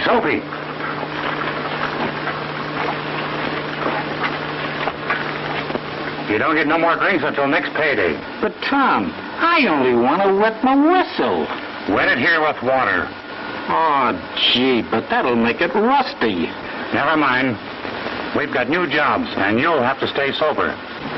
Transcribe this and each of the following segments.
Soapy. You don't get no more drinks until next payday. But, Tom, I only want to wet my whistle. Wet it here with water. Oh, gee, but that'll make it rusty. Never mind. We've got new jobs, and you'll have to stay sober.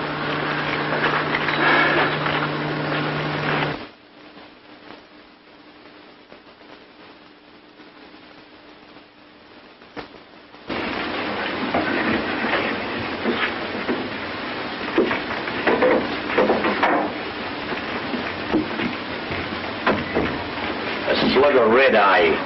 Slug of red eye.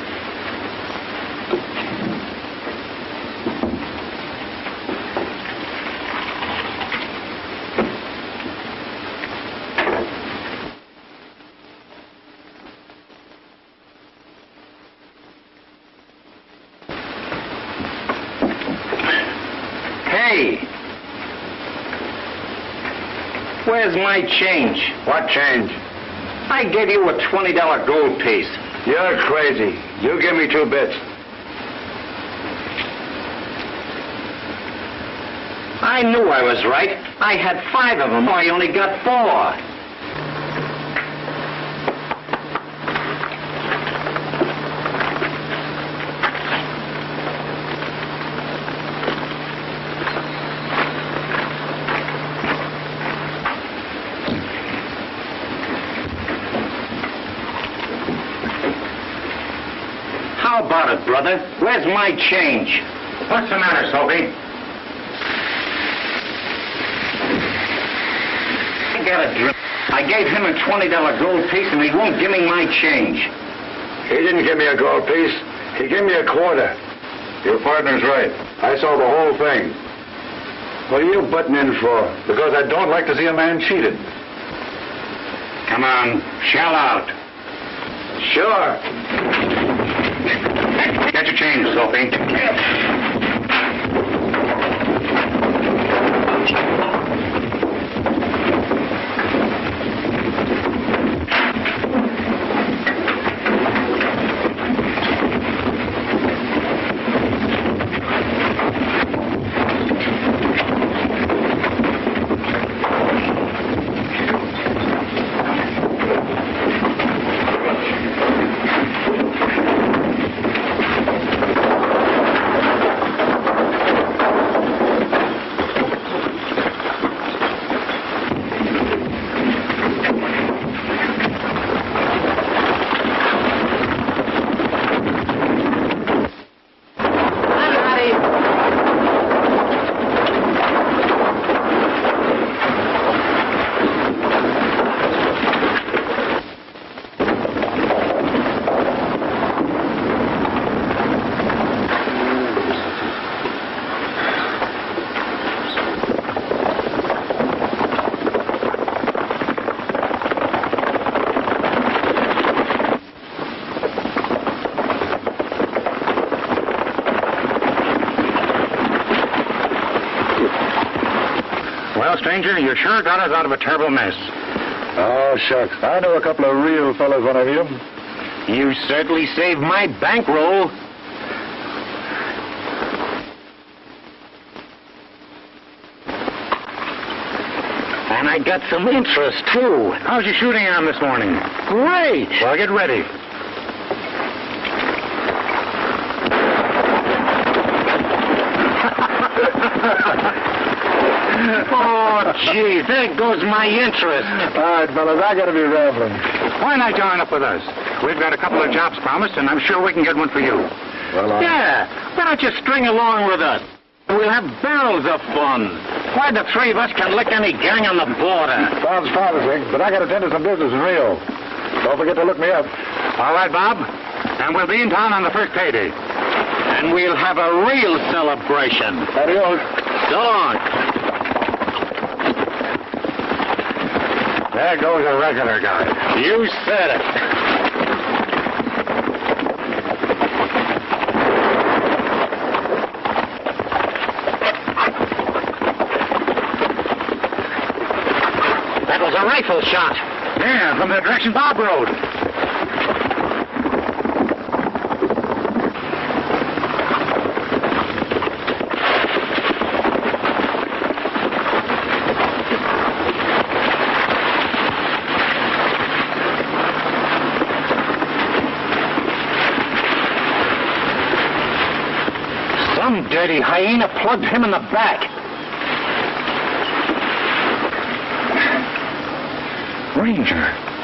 Hey! Where's my change? What change? I gave you a $20 gold piece. You're crazy. You give me 2 bits. I knew I was right. I had 5 of them. I only got 4. How about it, brother? Where's my change? What's the matter, Soapy? I got a drink. I gave him a $20 gold piece, and he won't give me my change. He didn't give me a gold piece. He gave me a quarter. Your partner's right. I saw the whole thing. What are you butting in for? Because I don't like to see a man cheated. Come on, shell out. Sure. Get your change, Soapy. Stranger, you sure got us out of a terrible mess. Oh, shucks. I know a couple of real fellas when I meet 'em. You certainly saved my bankroll. And I got some interest, too. How's your shooting on this morning? Great. Well, get ready. Oh, gee, there goes my interest. All right, fellas, I gotta be rambling. Why not join up with us? We've got a couple of jobs promised, and I'm sure we can get one for you. Well, Yeah, why don't you string along with us? We'll have barrels of fun. Why, the 3 of us can lick any gang on the border. sounds promising, but I gotta attend to some business in Rio. Don't forget to look me up. All right, Bob. And we'll be in town on the first payday. And we'll have a real celebration. Adios. So long. There goes a regular guy. You said it. That was a rifle shot. Yeah, from the direction Bob rode. Some dirty hyena plugged him in the back. Ranger.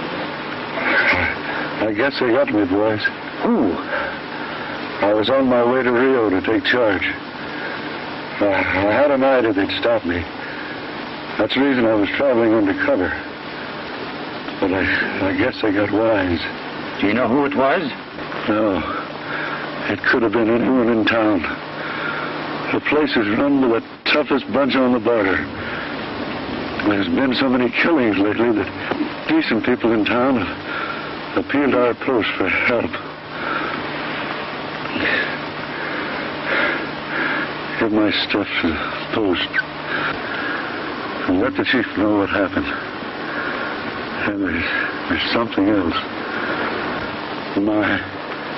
I guess they got me, boys. Who? I was on my way to Rio to take charge. I had an idea they'd stop me. That's the reason I was traveling undercover. But I guess they got wise. Do you know who it was? No. It could have been anyone in town. The place is run by the toughest bunch on the border. There's been so many killings lately that decent people in town have appealed to our post for help. Give my stuff to the post. And let the chief know what happened. And there's something else. My.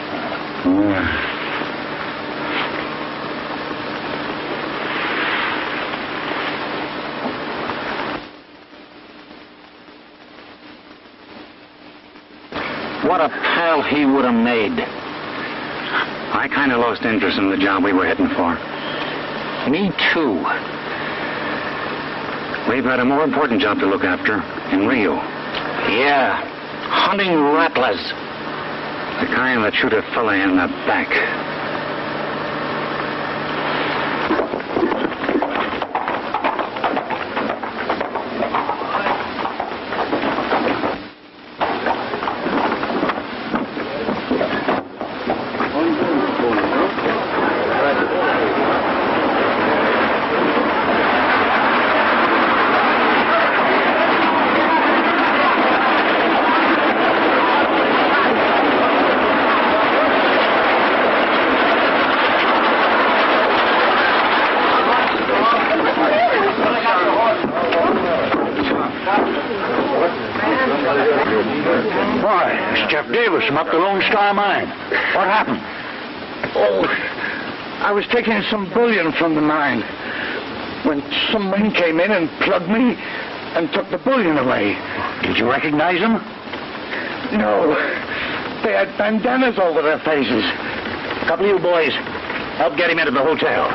What a pal he would have made. I kind of lost interest in the job we were heading for. Me too. We've got a more important job to look after in Rio. Yeah, hunting rattlers. The kind that shoot a fella in the back. From up the Lone Star Mine. What happened? Oh, I was taking some bullion from the mine when some men came in and plugged me and took the bullion away. Did you recognize them? No. They had bandanas over their faces. A couple of you boys, help get him into the hotel.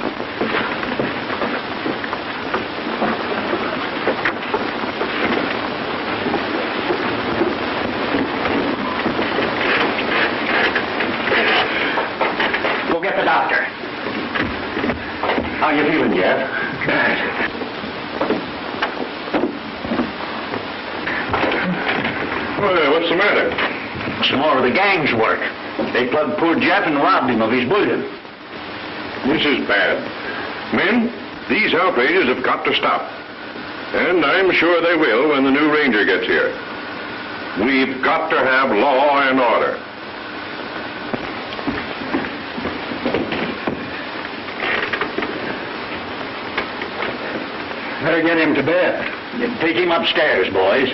How you feeling, Jeff? Bad. Well, what's the matter? Some more of the gang's work. They plugged poor Jeff and robbed him of his bullion. This is bad. Men, these outrages have got to stop. And I'm sure they will when the new ranger gets here. We've got to have law and order. Better get him to bed. Take him upstairs, boys.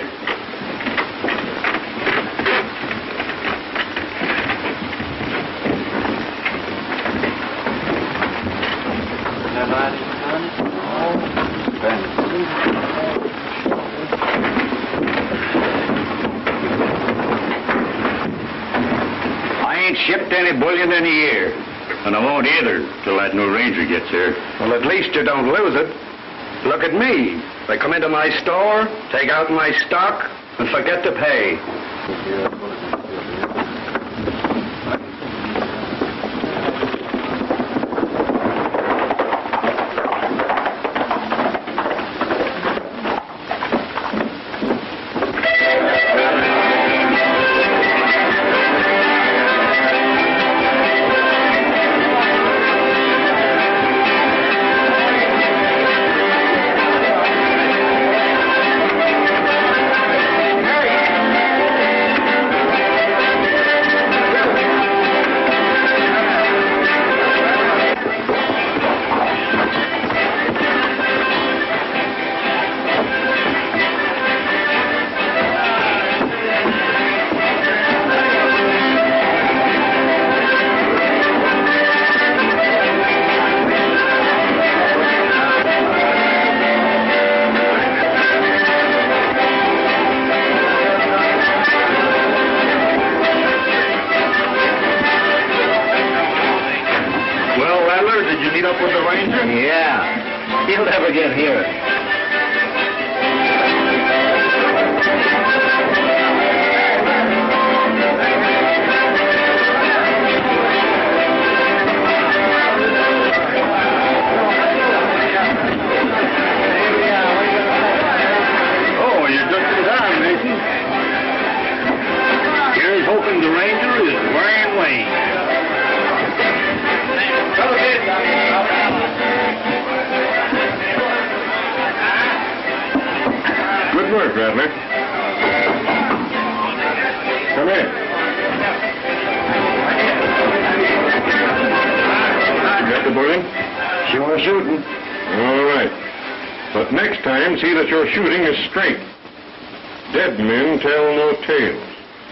I ain't shipped any bullion in a year. And I won't either till that new ranger gets here. Well, at least you don't lose it. Look at me. They come into my store, take out my stock, and forget to pay. with the ranger? Yeah. He'll never get here. Oh, you're just in time, Mason. Here's hoping the ranger is wearing wings. Good work, Rattler. Come in. Got the bullion? Sure shooting. All right. But next time, see that your shooting is straight. Dead men tell no tales.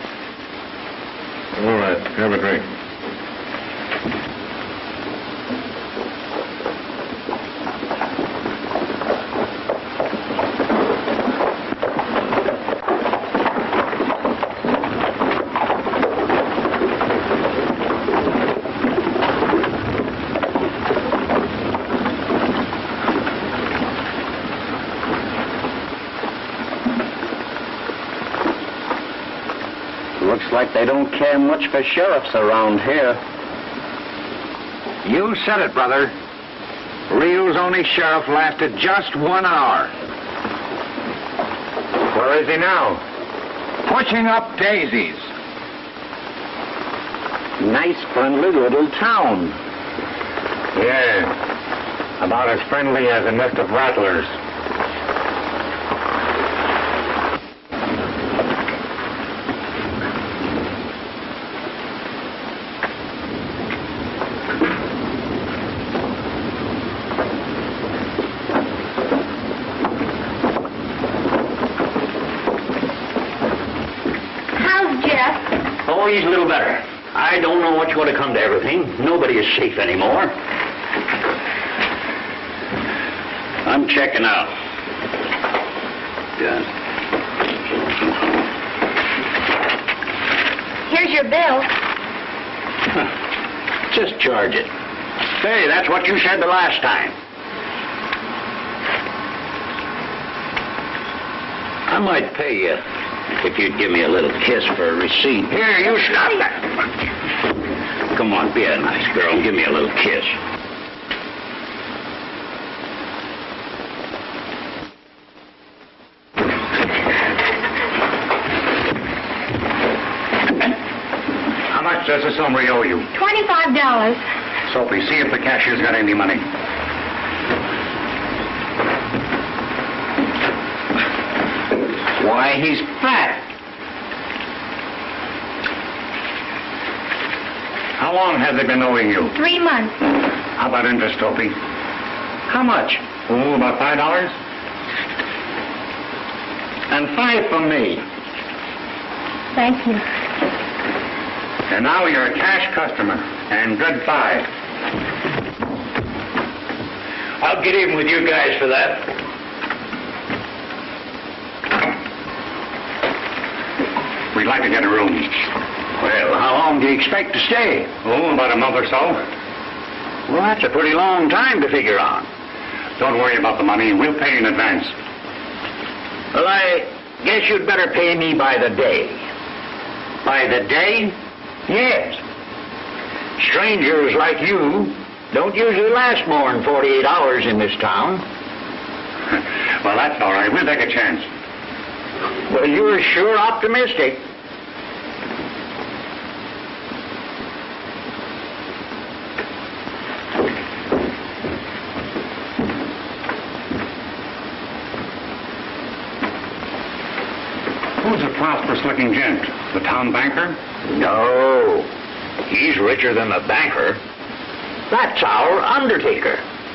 All right, have a drink. Looks like they don't care much for sheriffs around here. You said it, brother. Rio's only sheriff lasted just 1 hour. Where is he now? Pushing up daisies. Nice, friendly little town. Yeah. About as friendly as a nest of rattlers. He's a little better. I don't know what's going to come to everything. Nobody is safe anymore. I'm checking out. Yeah. Here's your bill. Just charge it. Hey, that's what you said the last time. I might pay you if you'd give me a little kiss for a receipt. Here, you stop that. Come on, be a nice girl and give me a little kiss. How much does this hombre owe you? $25. Soapy, see if the cashier's got any money. Why, he's fat. How long have they been owing you? 3 months. How about interest, Soapy? How much? Oh, about $5? And 5 from me. Thank you. And now you're a cash customer. And goodbye. I'll get even with you guys for that. We'd like to get a room. Well, how long do you expect to stay? Oh, about a month or so. Well, that's a pretty long time to figure on. Don't worry about the money. We'll pay in advance. Well, I guess you'd better pay me by the day. By the day? Yes. Strangers like you don't usually last more than 48 hours in this town. Well, that's all right. We'll take a chance. Well, you're sure optimistic. Who's a prosperous-looking gent? The town banker? No. He's richer than the banker. That's our undertaker.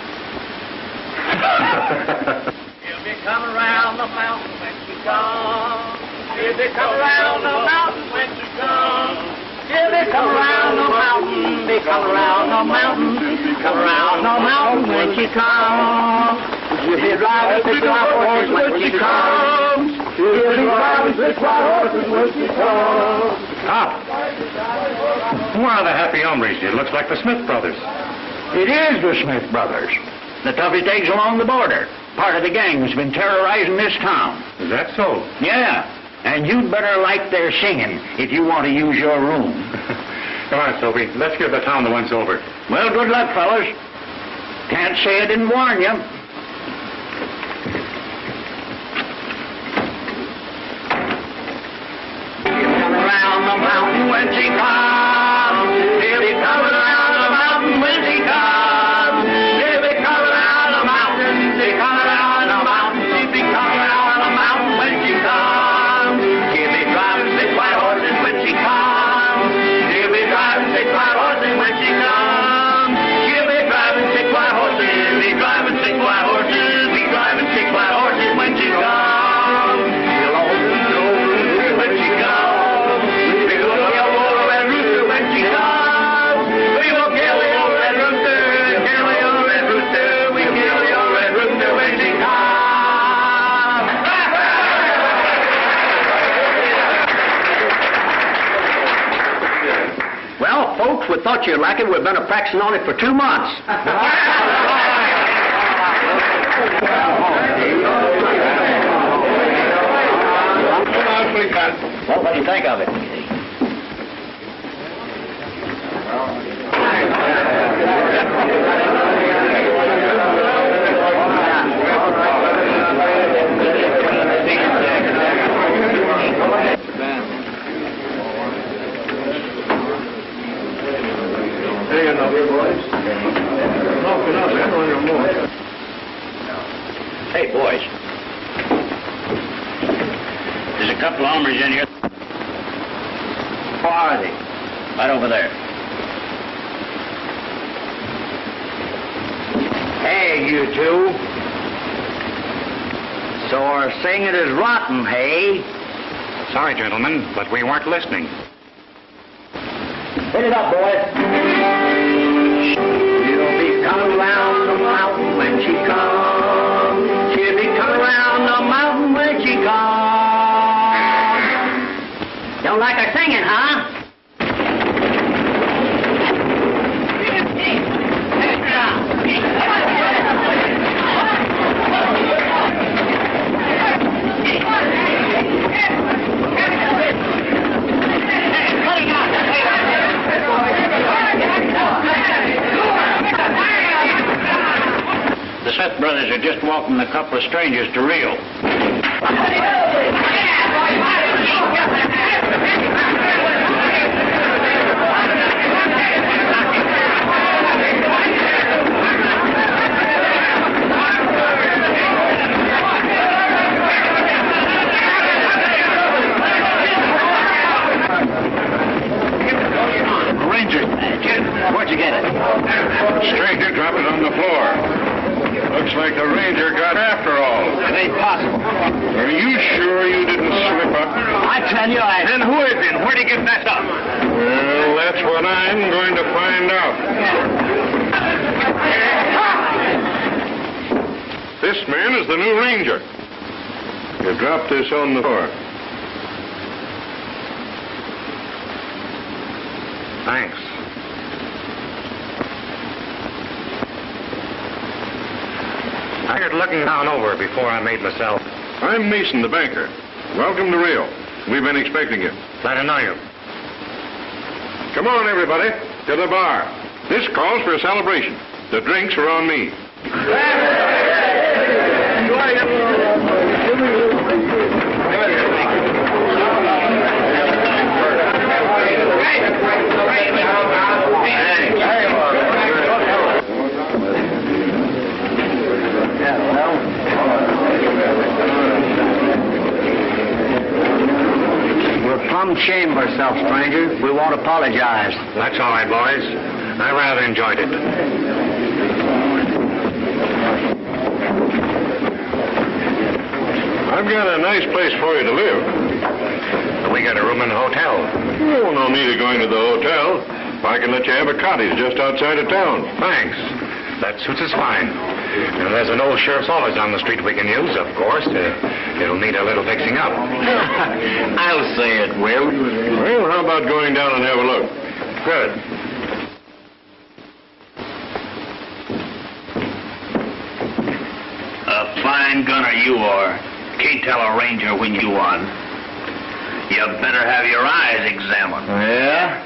She'll be coming around the mountain when she comes. She'll be coming around the mountain when she comes. She'll be coming around the mountain. Be coming around the mountain. Come around the mountain when she comes. She'll be driving big white horses when she comes. She'll be driving big white horses when she comes. Stop. Who are the happy hombres? It looks like the Smith brothers. It is the Smith brothers. The toughest eggs along the border. Part of the gang's been terrorizing this town. Is that so? Yeah, and you'd better like their singing if you want to use your room. Come on, Soapy. Let's give the town the once over. Well, good luck, fellas. Can't say I didn't warn you. He'll come around the mountain when she comes. He'll be coming around the mountain when she comes. He'll be coming around the mountain. He'll be coming around the mountain. She'll be coming around the mountain when she comes. She'll be driving 6 white horses when she comes. She'll be driving 6 white horses when she comes. She'll be driving 6 white horses. Be driving 6 white horses. Be driving 6 white horses when she comes. She'll open when she comes. We will kill the old red rooster when she comes. We will kill the old red rooster. Kill the old red rooster. We kill the old red rooster when she comes. Well, folks, we thought you'd like it. We've been practicing on it for 2 months. Well, what do you think of it? Hey, boys. There's a couple of hombres in here. Who are they? Right over there. Hey, you two. So our singing is rotten, hey? Sorry, gentlemen, but we weren't listening. Hit it up, boys. She'll be coming round the mountain when she comes. She'll be coming round the mountain when she comes. Don't like her singing, huh? The Smith brothers are just welcoming a couple of strangers to Rio. Ranger, where'd you get it? Stranger dropped it on the floor. Looks like the ranger got after all. It ain't possible. Are you sure you didn't slip up? I tell you, Then who is it? Where'd he get messed up? Well, that's what I'm going to find out. This man is the new ranger. You dropped this on the floor. Thanks. I got looking down over before I made myself. I'm Mason, the banker. Welcome to Rio. We've been expecting you. Glad to know you. Come on, everybody, to the bar. This calls for a celebration. The drinks are on me. We're plumb ashamed of ourselves, stranger. We won't apologize. That's all right, boys. I rather enjoyed it. I've got a nice place for you to live. We got a room in the hotel. Oh, no need of going to the hotel. I can let you have a cottage just outside of town. Thanks. That suits us fine. And there's an old sheriff's office on the street we can use, of course. It'll need a little fixing up. I'll say it will. Well, how about going down and have a look? Good. are you, or can't tell a ranger when you won? You better have your eyes examined. Yeah?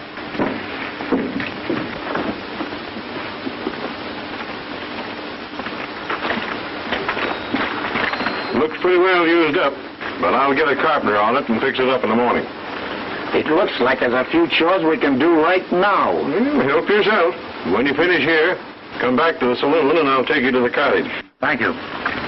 Looks pretty well used up, but I'll get a carpenter on it and fix it up in the morning. It looks like there's a few chores we can do right now. Well, help yourself. When you finish here, come back to the saloon and I'll take you to the cottage. Thank you.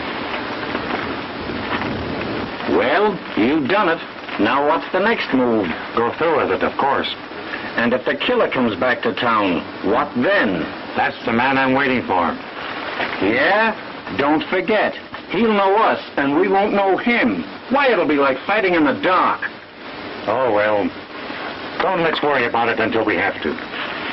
Well, you've done it. Now what's the next move? Go through with it, of course. And if the killer comes back to town, what then? That's the man I'm waiting for. Yeah? Don't forget. He'll know us, and we won't know him. Why, it'll be like fighting in the dark. Oh, well, don't let's worry about it until we have to.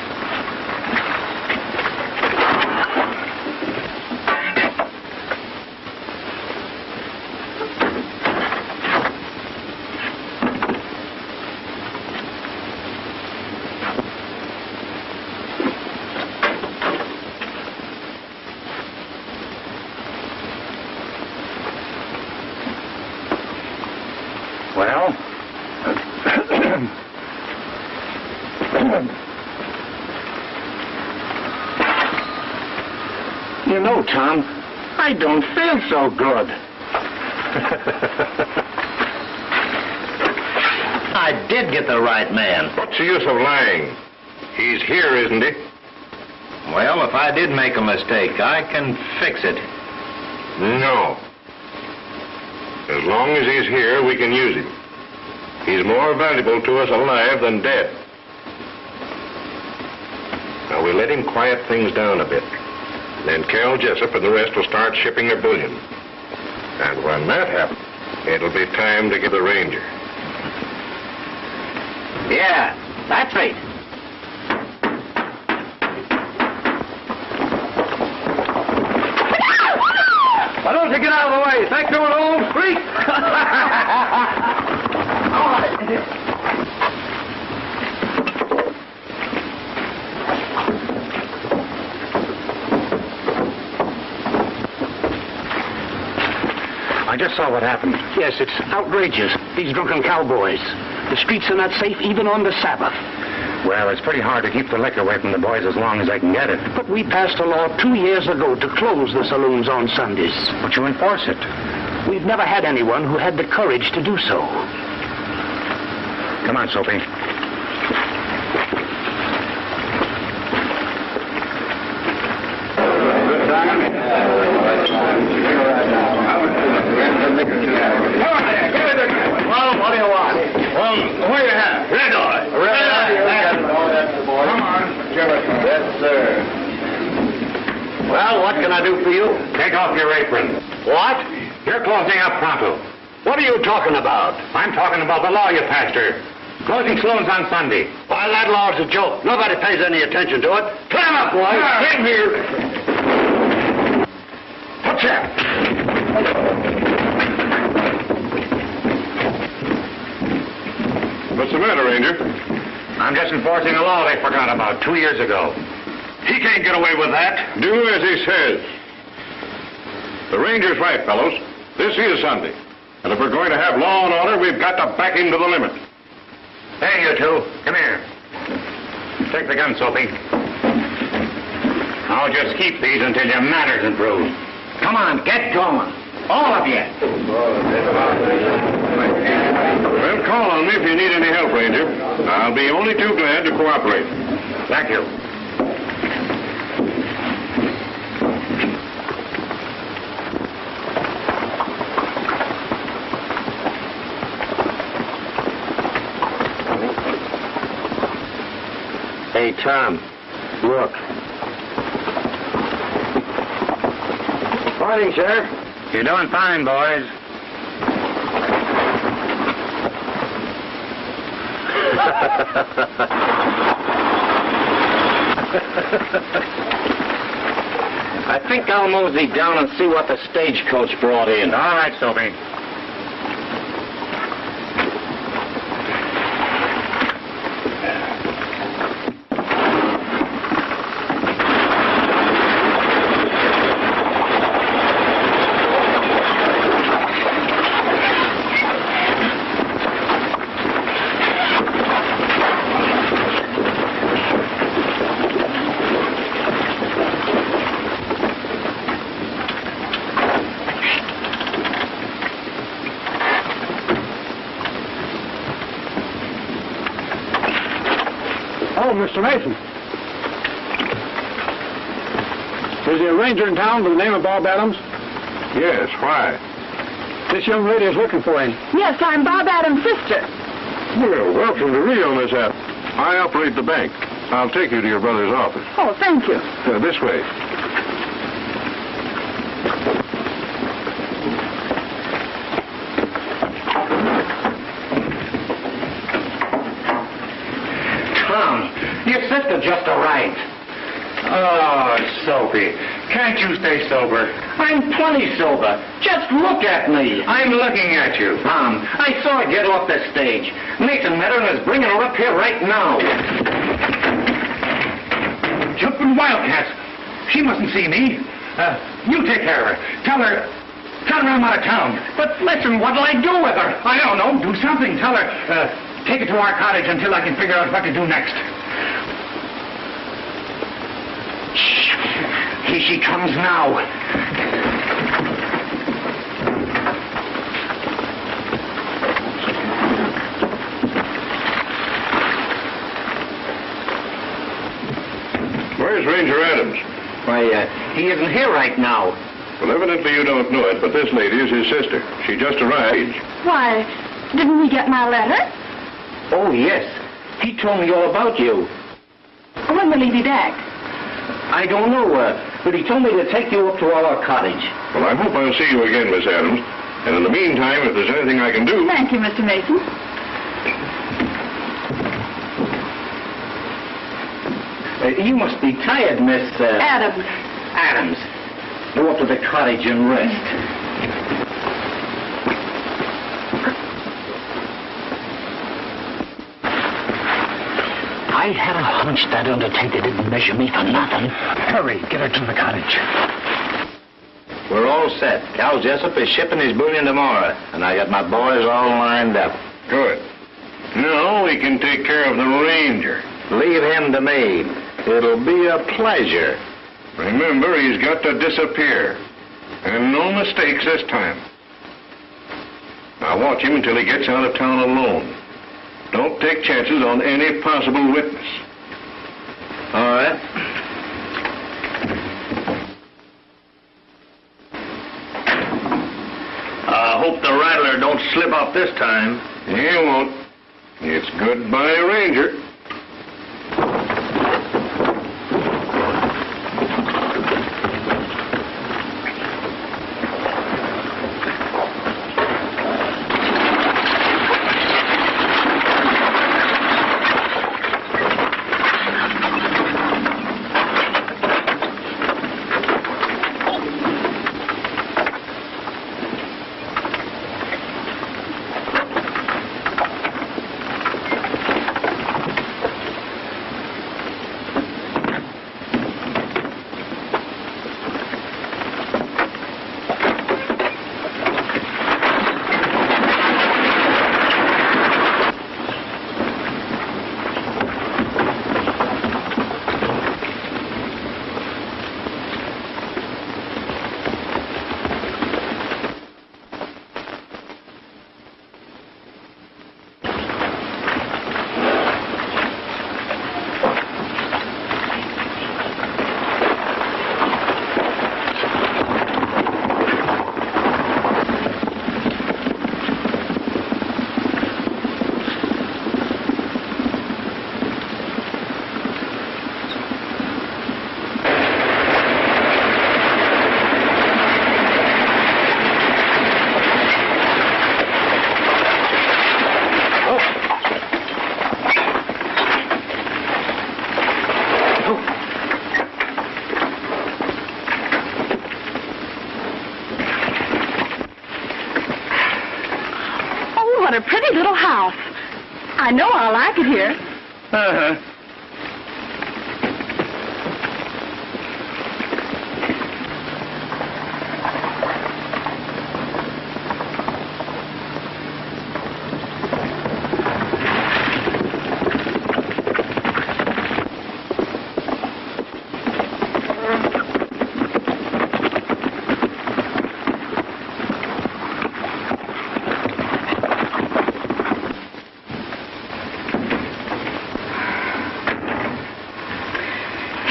Well, you know, Tom, I don't feel so good. I did get the right man. What's the use of lying? He's here, isn't he? Well, if I did make a mistake, I can fix it. No. As long as he's here, we can use him. He's more valuable to us alive than dead. Now, we'll let him quiet things down a bit. Then Cal Jessup and the rest will start shipping their bullion. And when that happens, it'll be time to get the ranger. Yeah, that's right. Why don't you get out of the way? Think you're an old freak? All right. I just saw what happened. Yes, it's outrageous. These drunken cowboys. The streets are not safe even on the Sabbath. Well, it's pretty hard to keep the liquor away from the boys as long as I can get it. But we passed a law 2 years ago to close the saloons on Sundays. But you enforce it. We've never had anyone who had the courage to do so. Come on, Soapy. Well, what do you want? Well, what do you have? Red eye. Come on. Yes, sir. Well, what can I do for you? Take off your apron. What? You're closing up pronto. What are you talking about? I'm talking about the law you passed her. Closing saloons on Sunday. Why, that law's a joke. Nobody pays any attention to it. Climb up, boys. Get here. What's that? What's the matter, Ranger? I'm just enforcing a law they forgot about 2 years ago. He can't get away with that. Do as he says. The ranger's right, fellows. This is Sunday. And if we're going to have law and order, we've got to back him to the limit. Hey, you two. Come here. Take the gun, Soapy. I'll just keep these until your manners improve. Come on, get going. All of you. Well, call on me if you need any help, Ranger. I'll be only too glad to cooperate. Thank you. Hey, Tom, look. Morning, Sheriff. You're doing fine, boys. I think I'll mosey down and see what the stagecoach brought in. All right, Soapy. Oh, Mr. Mason. Is there a ranger in town by the name of Bob Adams? Yes, why? This young lady is looking for him. Yes, I'm Bob Adams' sister. Well, welcome to Rio, Miss App. I operate the bank. I'll take you to your brother's office. Oh, thank you. This way. Tom, your sister just arrived. Oh, Sophie, can't you stay sober? I'm plenty sober. Just look at me. I'm looking at you. Tom, I saw her get off the stage. Mason met her and is bringing her up here right now. Jumping wildcats. She mustn't see me. You take care of her. Tell her I'm out of town. But listen, what'll I do with her? I don't know. Do something. Tell her, take her to our cottage until I can figure out what to do next. Shh. Here she comes now. Where's Ranger Adams? Why, he isn't here right now. Well, evidently you don't know it, but this lady is his sister. She just arrived. Why, didn't he get my letter? Oh, yes. He told me all about you. When will he be back? I don't know, but he told me to take you up to our cottage. Well, I hope I'll see you again, Miss Adams. And in the meantime, if there's anything I can do... Thank you, Mr. Mason. You must be tired, Miss... Adams. Adams. Go up to the cottage and rest. I had a hunch that undertaker didn't measure me for nothing. Hurry, get her to the cottage. We're all set. Cal Jessup is shipping his bullion tomorrow, and I got my boys all lined up. Good. Now we can take care of the ranger. Leave him to me. It'll be a pleasure. Remember, he's got to disappear. And no mistakes this time. Now watch him until he gets out of town alone. Don't take chances on any possible witness. All right. I hope the rattler don't slip up this time. He won't. It's goodbye, Ranger. A pretty little house. I know I'll like it here. Uh-huh.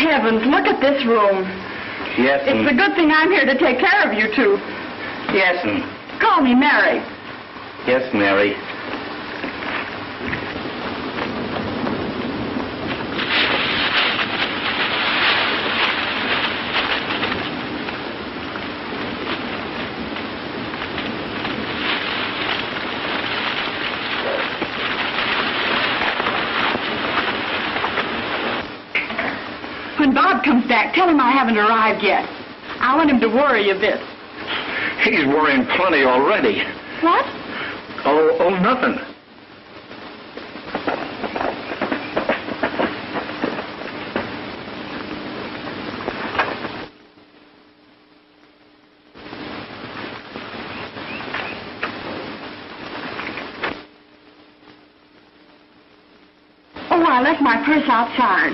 heavens, look at this room. Yes, It's a good thing I'm here to take care of you two. Yes, Call me Mary. Yes, Mary. When Bob comes back, tell him I haven't arrived yet. I want him to worry a bit. He's worrying plenty already. What? Oh, nothing. Oh, I left my purse outside.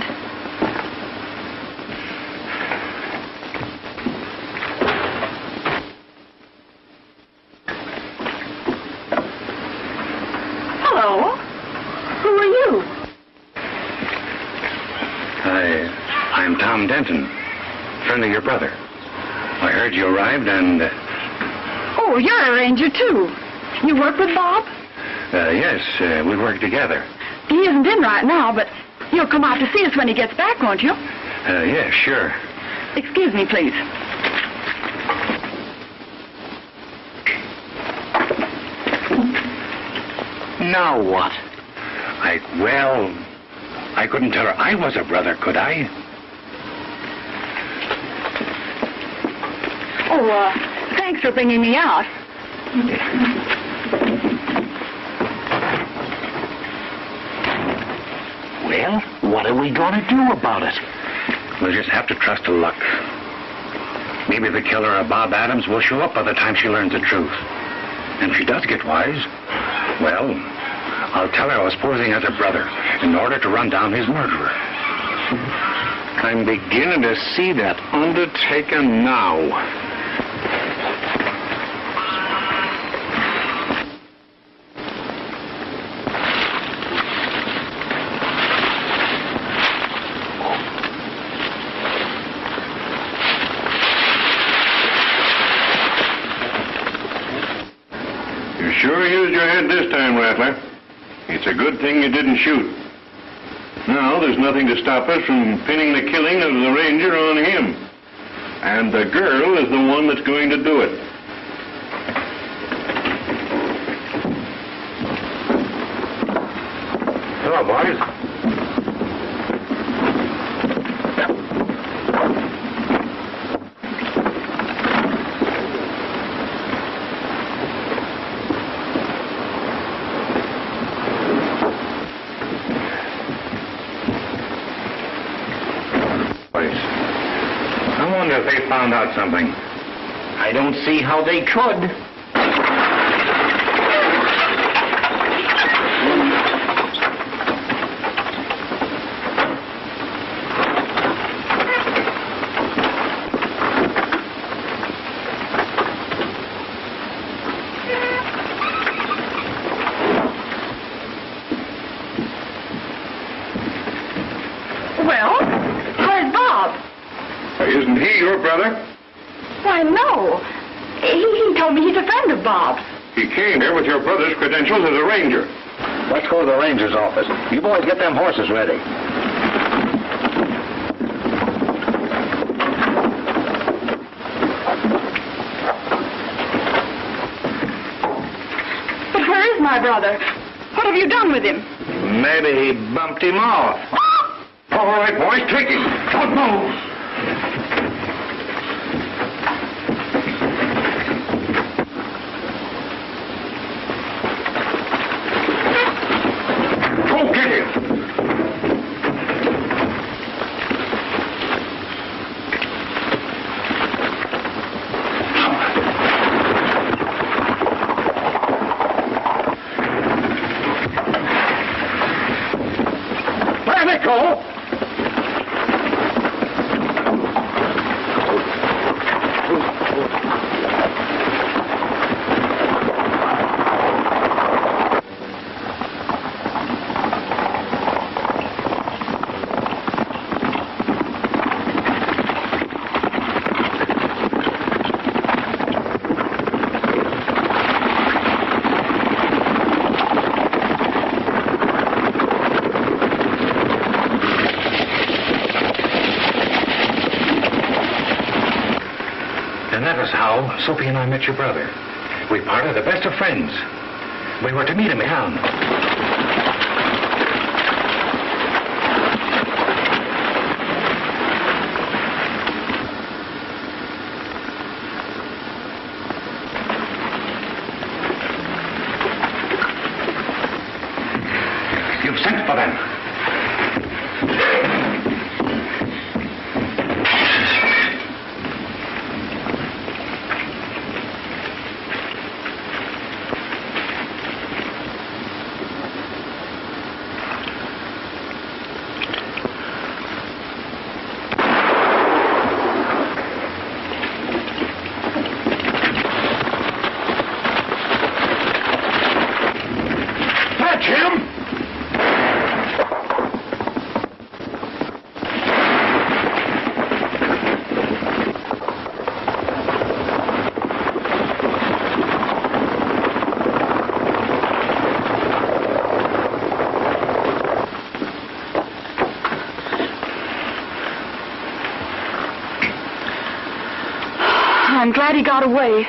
Hello. Who are you? I'm Tom Denton, friend of your brother. I heard you arrived and... Oh, you're a ranger, too. You work with Bob? yes, we work together. He isn't in right now, but you'll come out to see us when he gets back, won't you? Yeah, sure. Excuse me, please. Now what? I couldn't tell her I was a brother, could I? Oh, thanks for bringing me out. Well, what are we going to do about it? We'll just have to trust to luck. Maybe the killer of Bob Adams will show up by the time she learns the truth. And if she does get wise, well, I'll tell her I was posing as a brother in order to run down his murderer. I'm beginning to see that undertaker now. Sure used your head this time, Rattler. It's a good thing you didn't shoot. Now, there's nothing to stop us from pinning the killing of the ranger on him. And the girl is the one that's going to do it. Hello, boys. I wonder if they found out something. I don't see how they could. Well, where's Bob? Isn't he your brother? Why, no. He told me he's a friend of Bob's. He came here with your brother's credentials as a ranger. Let's go to the ranger's office. You boys get them horses ready. But where is my brother? What have you done with him? Maybe he bumped him off. All right, boys, take him. Don't move. Go get him. Let it go. how Sophie and I met your brother. We parted the best of friends. We were to meet him in town. You've sent for them. I'm glad he got away.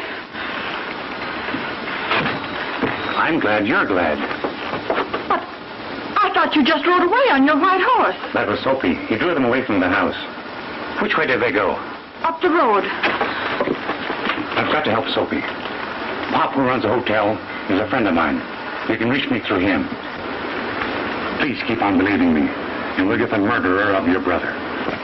I'm glad you're glad. But I thought you just rode away on your white horse. That was Sophie. He drew them away from the house. Which way did they go? Up the road. I've got to help Sophie. Pop, who runs the hotel, is a friend of mine. You can reach me through him. Please keep on believing me, and we'll get the murderer of your brother.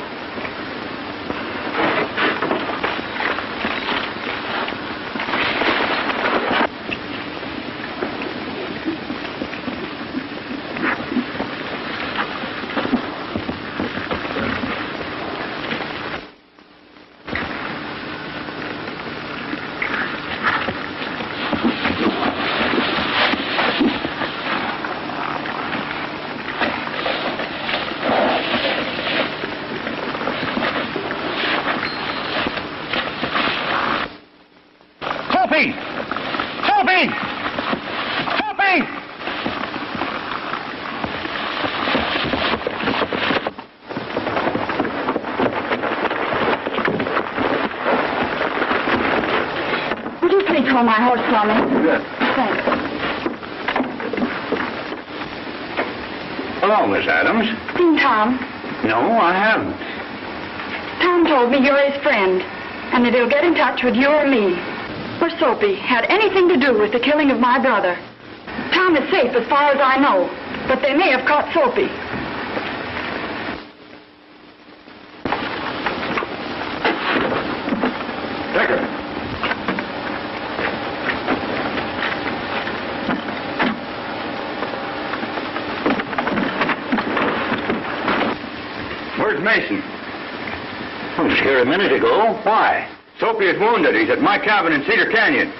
My horse for me. Good. Thanks. Hello, Miss Adams. Seen Tom? No, I haven't. Tom told me you're his friend, and that he'll get in touch with you or me. Or Sophie had anything to do with the killing of my brother. Tom is safe as far as I know, but they may have caught Sophie. Take her. Mason. I was here a minute ago. Why? Sophie is wounded. He's at my cabin in Cedar Canyon.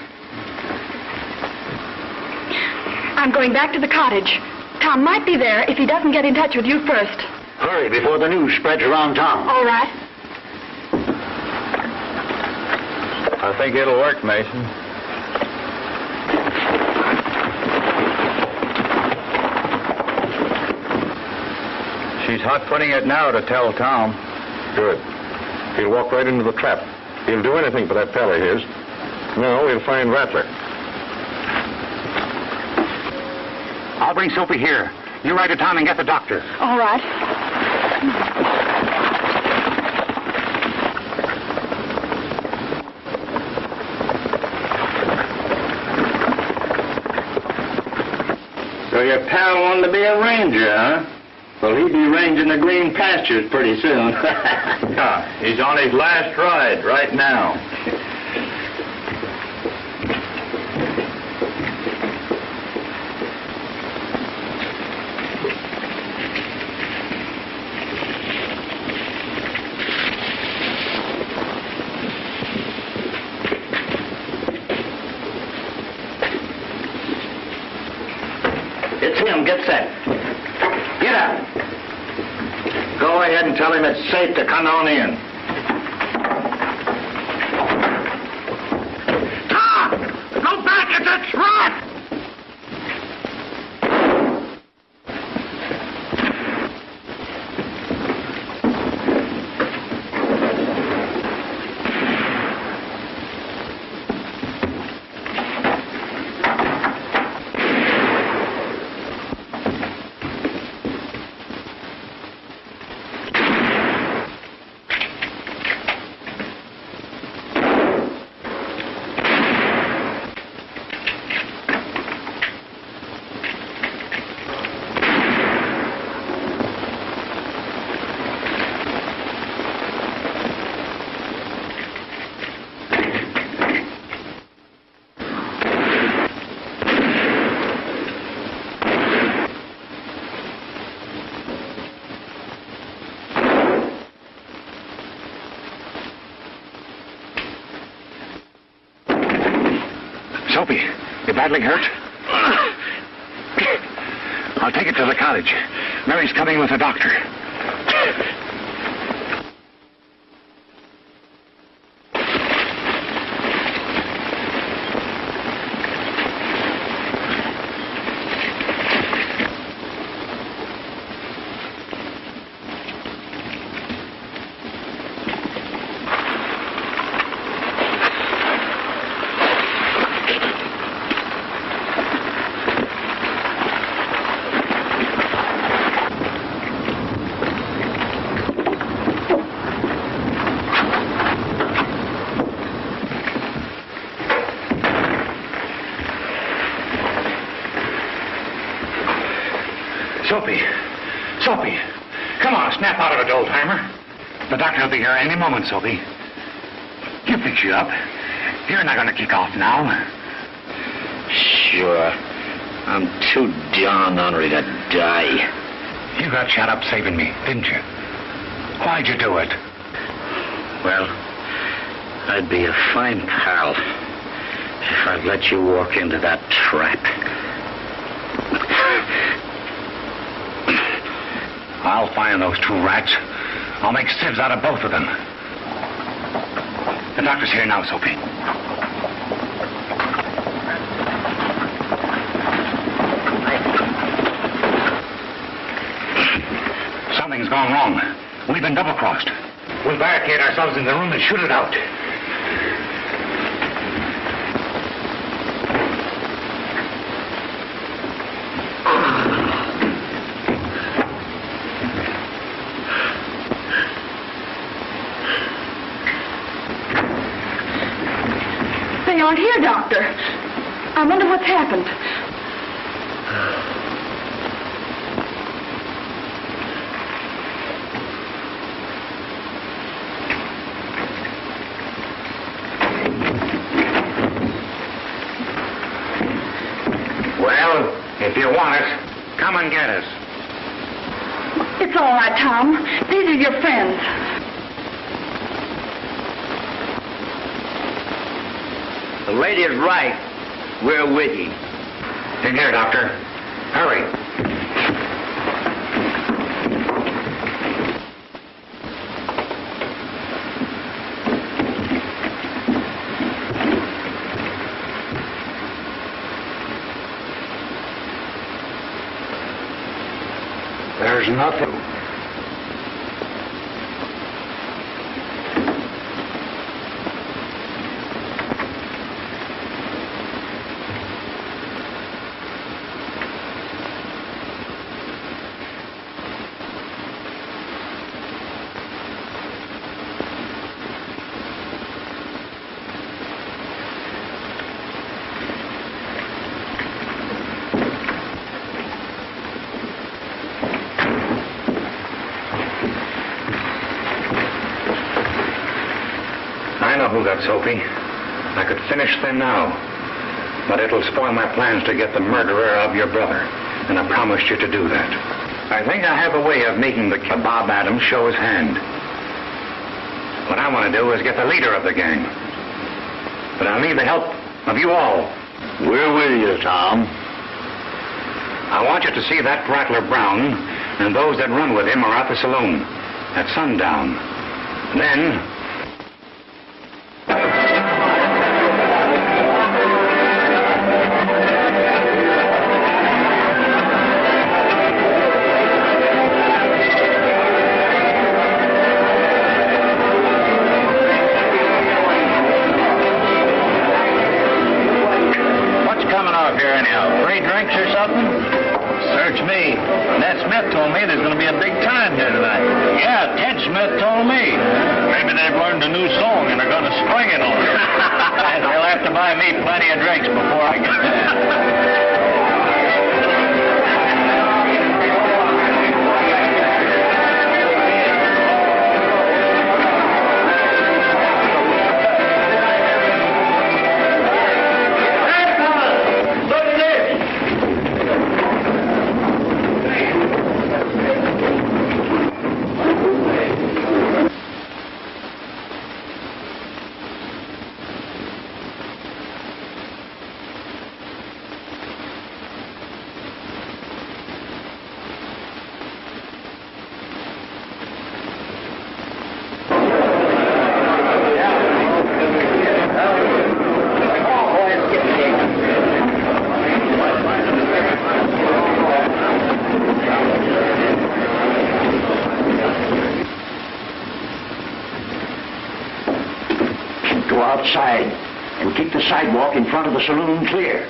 I'm going back to the cottage. Tom might be there if he doesn't get in touch with you first. Hurry before the news spreads around town. All right. I think it'll work, Mason. She's hot-footing it now to tell Tom. Good. He'll walk right into the trap. He'll do anything for that pal of his. No, he'll find Rattler. I'll bring Sophie here. You ride to town and get the doctor. All right. So your pal wanted to be a ranger, huh? Well, he'll be ranging the green pastures pretty soon. He's on his last ride right now. It's him. Get set. Get up. Go ahead and tell him it's safe to come on in. Tom! Go back! It's a trap! You badly hurt? I'll take it to the cottage. Mary's coming with a doctor. Soapy, come on, snap out of it, old-timer. The doctor will be here any moment, Soapy. You fix you up. You're not going to kick off now. Sure. I'm too darn hungry to die. You got shut up saving me, didn't you? Why'd you do it? Well, I'd be a fine pal if I'd let you walk into that trap. I'll find those two rats. I'll make sieves out of both of them. The doctor's here now, Soapy. Something's gone wrong. We've been double-crossed. We'll barricade ourselves in the room and shoot it out. They aren't here, Doctor. I wonder what's happened. Well, if you want us, come and get us. It's all right, Tom. These are your friends. The lady's right. We're with you. In here, Doctor. Hurry. There's nothing. Who got Soapy? I could finish them now, but it'll spoil my plans to get the murderer of your brother, and I promised you to do that. I think I have a way of making the Bob Adams show his hand. What I want to do is get the leader of the gang, but I'll need the help of you all. We're with you, Tom. I want you to see that Rattler Brown and those that run with him are at the saloon at sundown. Then outside and keep the sidewalk in front of the saloon clear.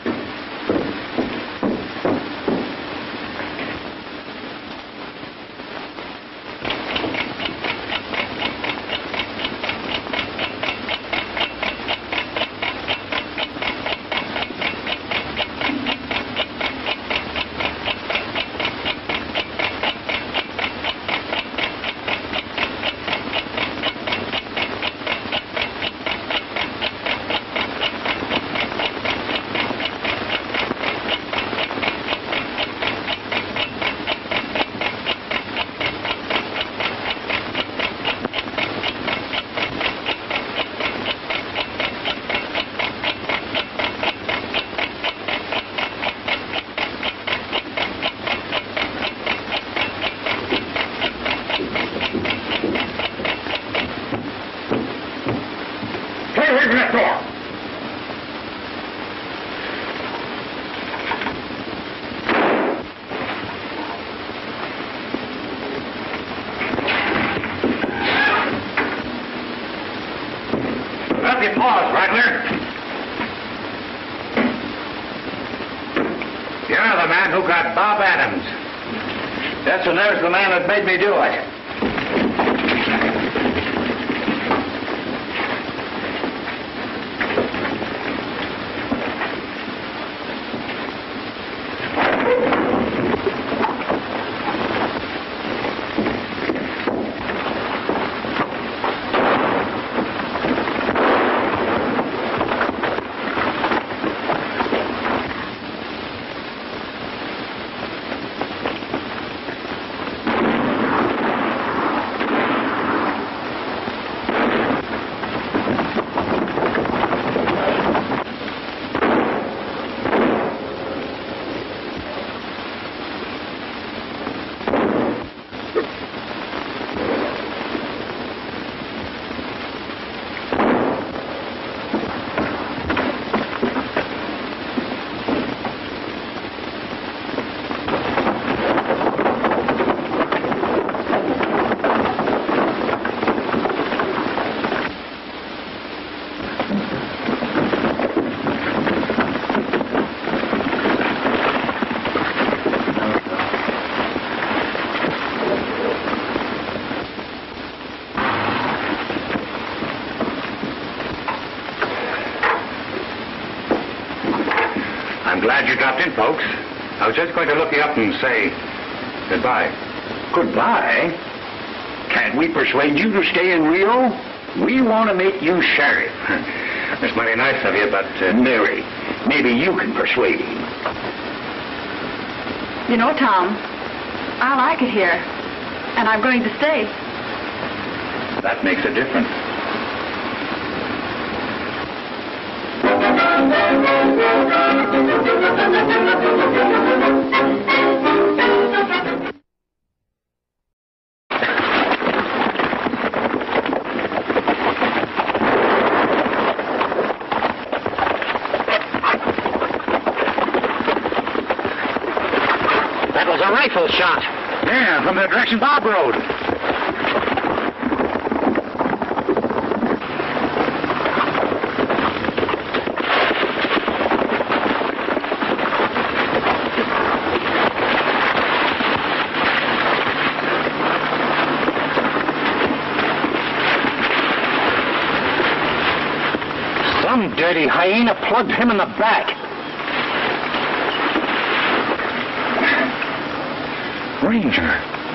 And there's the man that made me do it. Glad you dropped in, folks. I was just going to look you up and say goodbye. Goodbye? Can't we persuade you to stay in Rio? We want to make you sheriff. That's mighty nice of you, but... Mary, maybe you can persuade him. You know, Tom, I like it here, and I'm going to stay. That makes a difference. That was a rifle shot. Yeah, from the direction Bob rode. Some dirty hyena plugged him in the back. Ranger.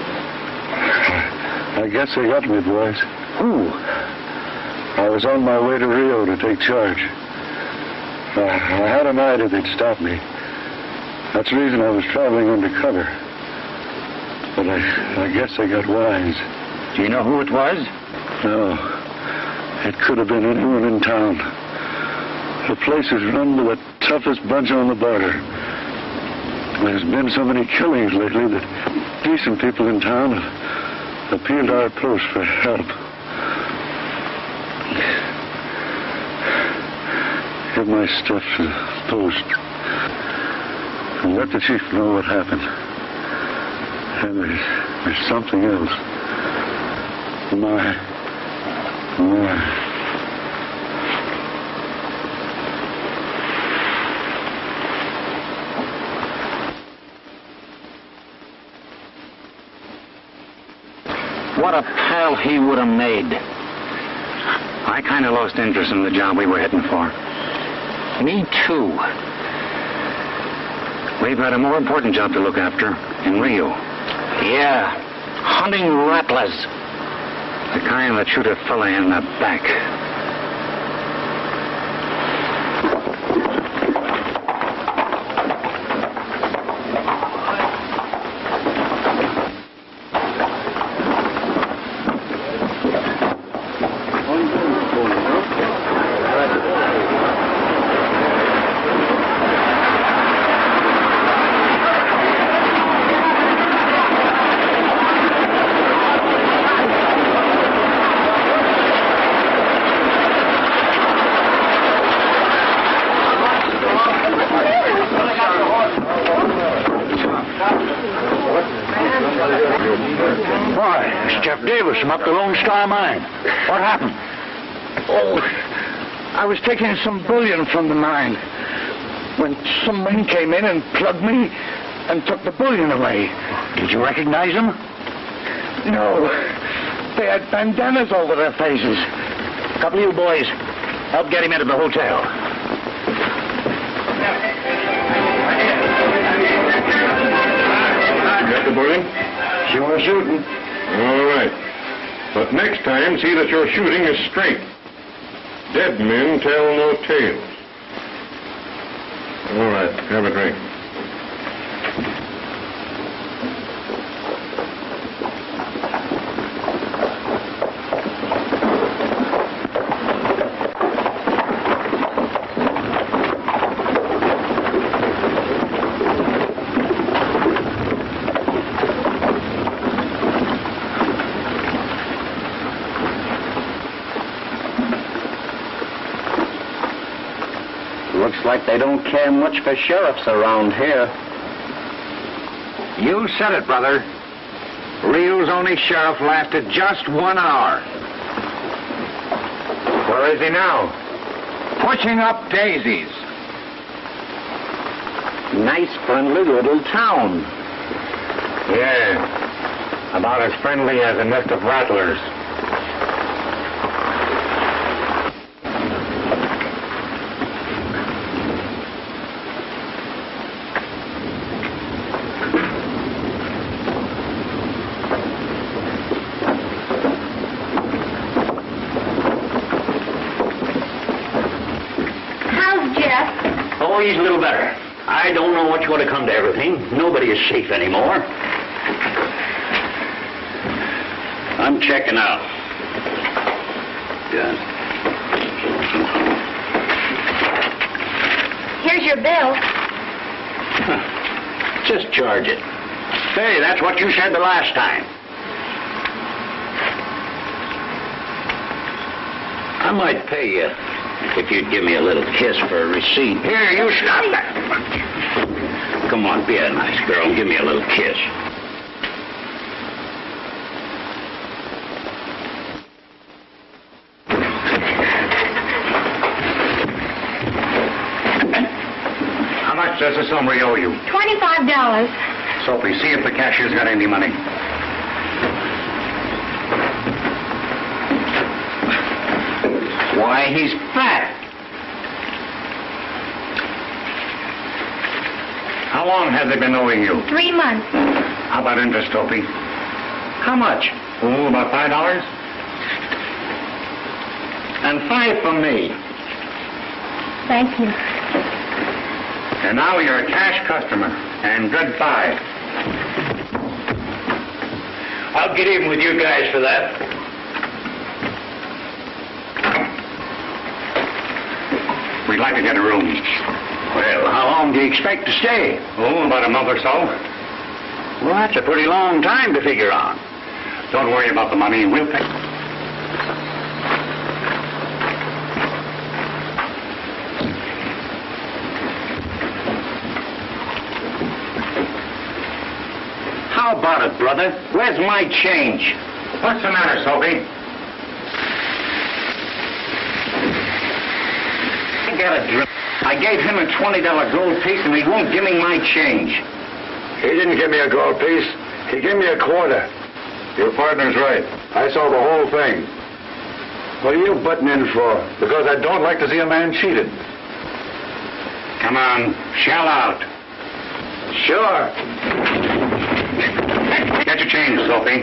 I guess they got me, boys. Who? I was on my way to Rio to take charge. I had an idea they'd stop me. That's the reason I was traveling undercover. But I guess they got wise. Do you know who it was? No. It could have been anyone in town. The place is run by the toughest bunch on the border. There's been so many killings lately that decent people in town have appealed to our post for help. Give my stuff to the post and let the chief know what happened. And there's something else. My What a pal he would have made. I kind of lost interest in the job we were heading for. Me too. We've got a more important job to look after in Rio. Yeah, hunting rattlers. The kind that shoot a fella in the back. Up the Lone Star Mine. What happened? Oh, I was taking some bullion from the mine when some men came in and plugged me and took the bullion away. Did you recognize them? No. They had bandanas over their faces. A couple of you boys, help get him into the hotel. Got the bullion? Sure shooting. All right. But next time, see that your shooting is straight. Dead men tell no tales. All right, have a drink. Looks like they don't care much for sheriffs around here. You said it, brother. Rio's only sheriff lasted just 1 hour. Where is he now? Pushing up daisies. Nice, friendly little town. Yeah. About as friendly as a nest of rattlers. Oh, he's a little better. I don't know what's going to come to everything. Nobody is safe anymore. I'm checking out. Good. Here's your bill. Just charge it. Hey, that's what you said the last time. I might pay you if you'd give me a little kiss for a receipt. Here, you stop that. Come on, be a nice girl and give me a little kiss. How much does the summary owe you? $25. Sophie, see if the cashier's got any money. Why, he's fat. How long have they been owing you? 3 months. How about interest, Sophie? How much? Oh, about $5? And 5 from me. Thank you. And now you're a cash customer. And goodbye. I'll get even with you guys for that. We'd like to get a room. Well, how long do you expect to stay? Oh, about a month or so. Well, that's a pretty long time to figure on. Don't worry about the money. We'll pay. How about it, brother? Where's my change? What's the matter, Sophie? I got a drink. I gave him a $20 gold piece and he won't give me my change. He didn't give me a gold piece. He gave me a quarter. Your partner's right. I saw the whole thing. What are you butting in for? Because I don't like to see a man cheated. Come on, shell out. Sure. Get your change, Sophie.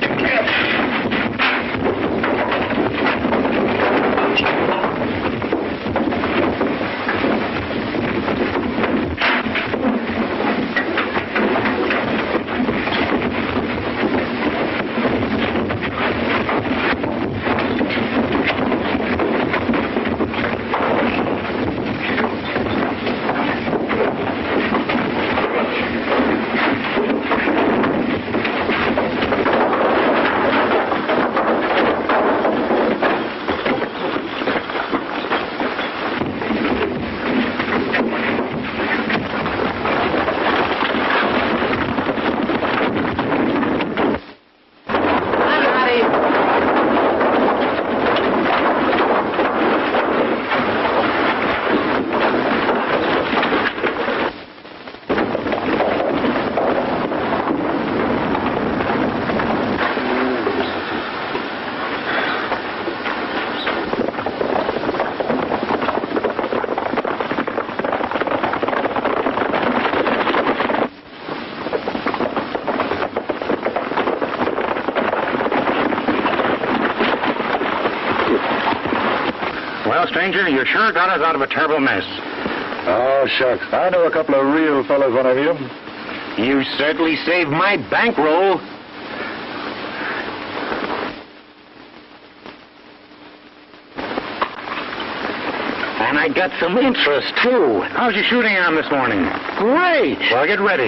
Stranger, you sure got us out of a terrible mess. Oh, shucks. I know a couple of real fellas when I hear them. You certainly saved my bankroll. And I got some interest, too. How's your shooting arm this morning? Great. Well, get ready.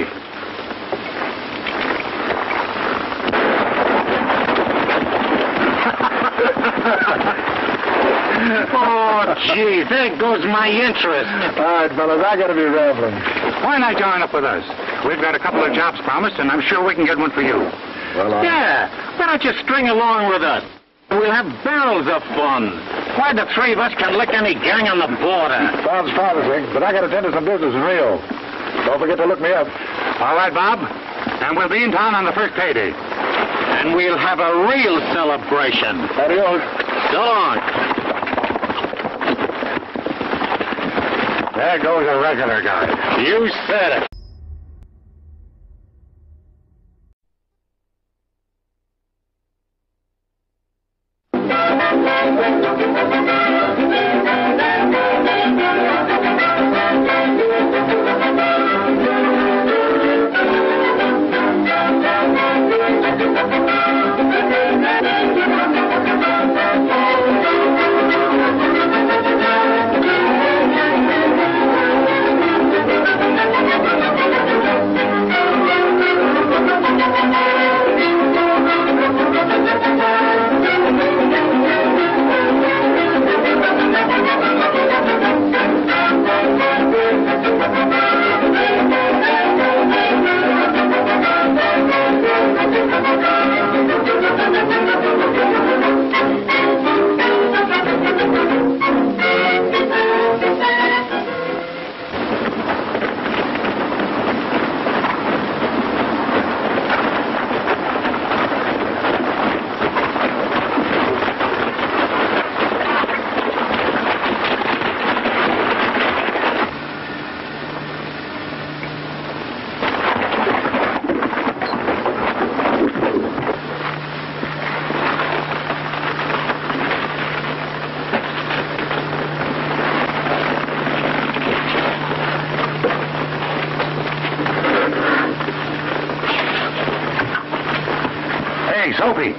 Oh, gee, there goes my interest. All right, fellas, I gotta be rambling. Why not join up with us? We've got a couple of jobs promised, and I'm sure we can get one for you. Well, Yeah, why don't you string along with us? We'll have barrels of fun. Why, the three of us can lick any gang on the border. sounds promising, but I gotta tend to some business in Rio. Don't forget to look me up. All right, Bob. And we'll be in town on the first payday. And we'll have a real celebration. Adios. So long. There goes a regular guy. You said it. Sophie.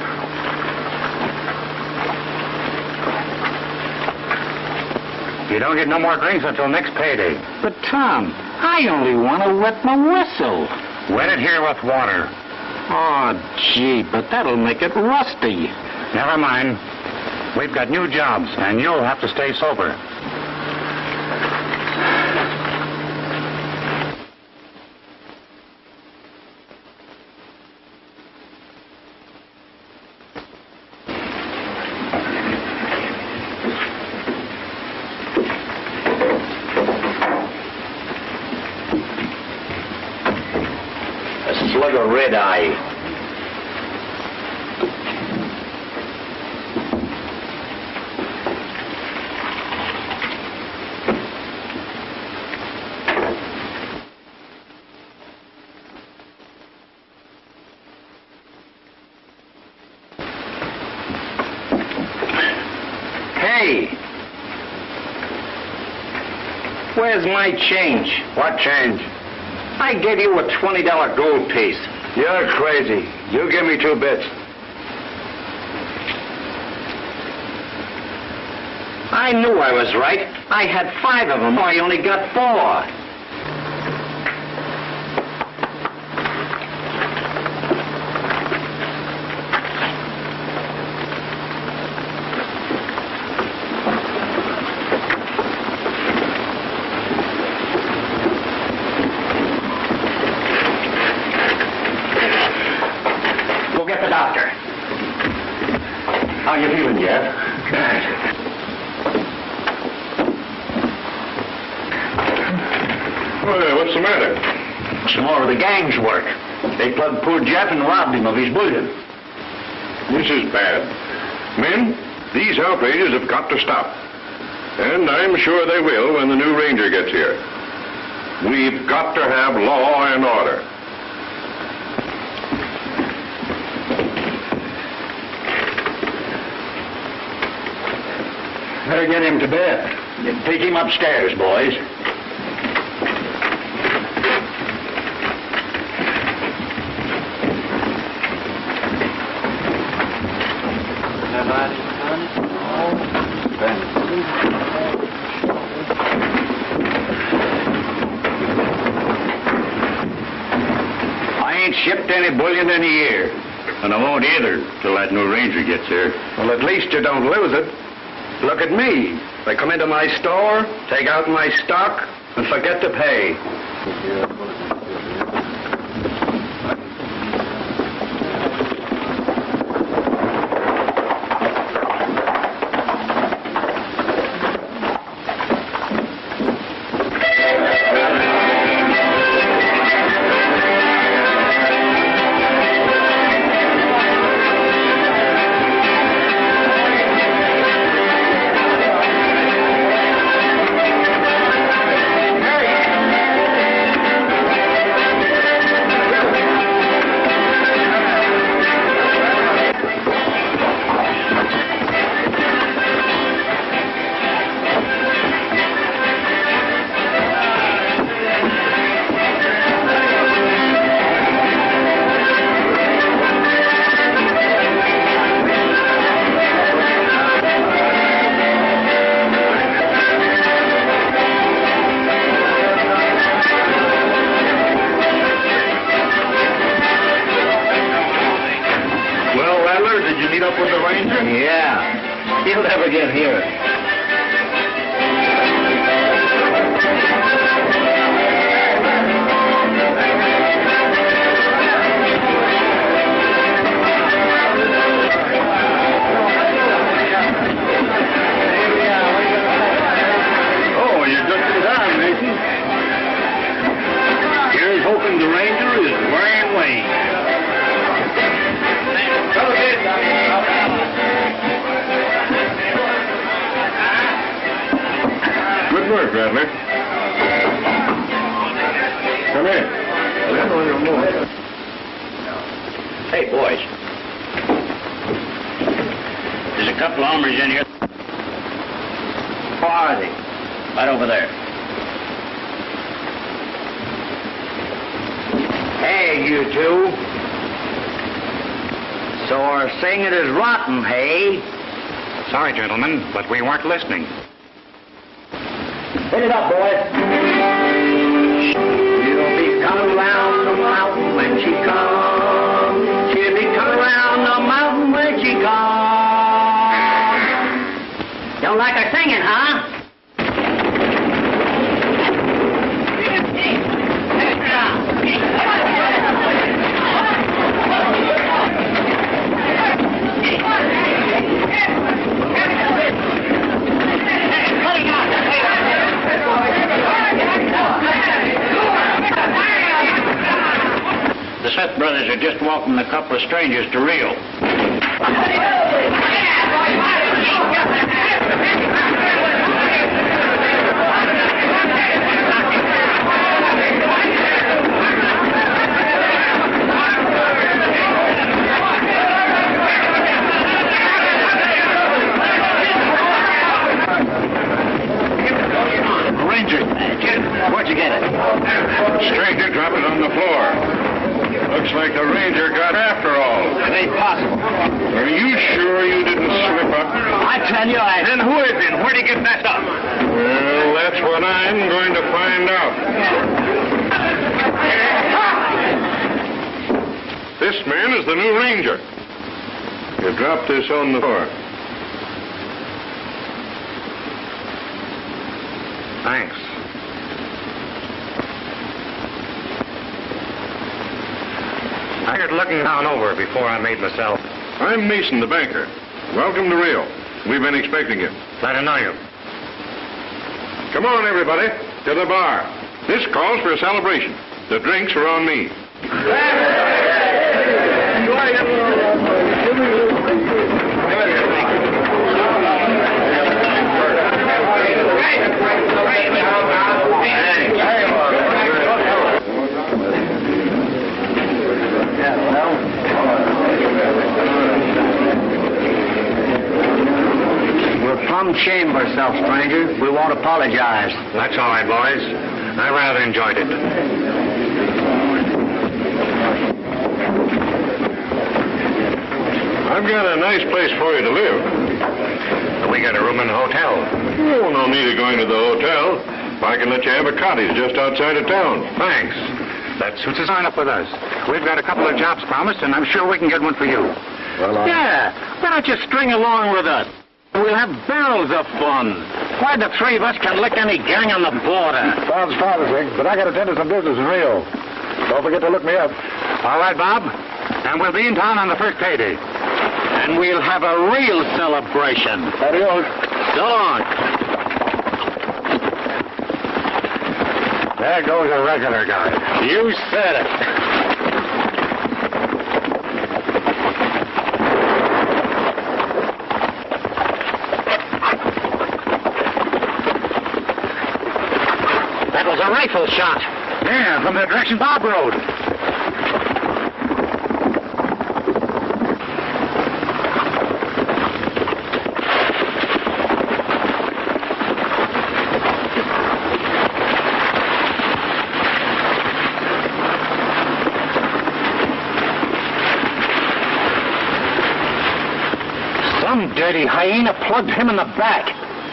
You don't get no more drinks until next payday. But, Tom, I only want to wet my whistle. Wet it here with water. Oh, gee, but that'll make it rusty. Never mind. We've got new jobs, and you'll have to stay sober. Slug of red eye. Hey! Where's my change? What change? I gave you a $20 gold piece. You're crazy. You give me 2 bits. I knew I was right. I had 5 of them. I only got 4. Go get the doctor. How you feeling, Jeff? Well, what's the matter? Some more of the gang's work. They plugged poor Jeff and robbed him of his bullion. This is bad. Men, these outrages have got to stop. And I'm sure they will when the new ranger gets here. We've got to have law and order. Better get him to bed. Take him upstairs, boys. I ain't shipped any bullion in a year. And I won't either till that new ranger gets here. Well, at least you don't lose it. Look at me. They come into my store, take out my stock, and forget to pay. Hey, boys. There's a couple of hombres in here. Who are they? Right over there. Hey, you two. So our saying it is rotten, hey? Sorry, gentlemen, but we weren't listening. Hit it up, boys. She'll be coming round the mountain when she comes. She'll be coming round the mountain when she comes. Don't like her singing, huh? The Smith brothers are just welcoming a couple of strangers to Rio. ain't possible. Are you sure you didn't slip up? I tell you, I... Then who is it? Where'd he get messed up? Well, that's what I'm going to find out. This man is the new ranger. You dropped this on the floor. Thanks. I got looking down over before I made myself. I'm Mason, the banker. Welcome to Rio. We've been expecting you. Glad to know you. Come on, everybody, to the bar. This calls for a celebration. The drinks are on me. We're plumb ashamed of ourselves, stranger. We won't apologize. That's all right, boys. I rather enjoyed it. I've got a nice place for you to live. We got a room in the hotel. Oh, no need of going to the hotel. I can let you have a cottage just outside of town. Thanks. That suits us. Sign up with us. We've got a couple of jobs promised, and I'm sure we can get one for you. Well, Yeah, why don't you string along with us? We'll have barrels of fun. Why, the three of us can lick any gang on the border. sounds promising, but I got to tend to some business in Rio. Don't forget to look me up. All right, Bob. And we'll be in town on the first payday. And we'll have a real celebration. Adios. So long. There goes a regular guy. You said it. That was a rifle shot. Yeah, from the direction Bob rode. Some dirty hyena plugged him in the back.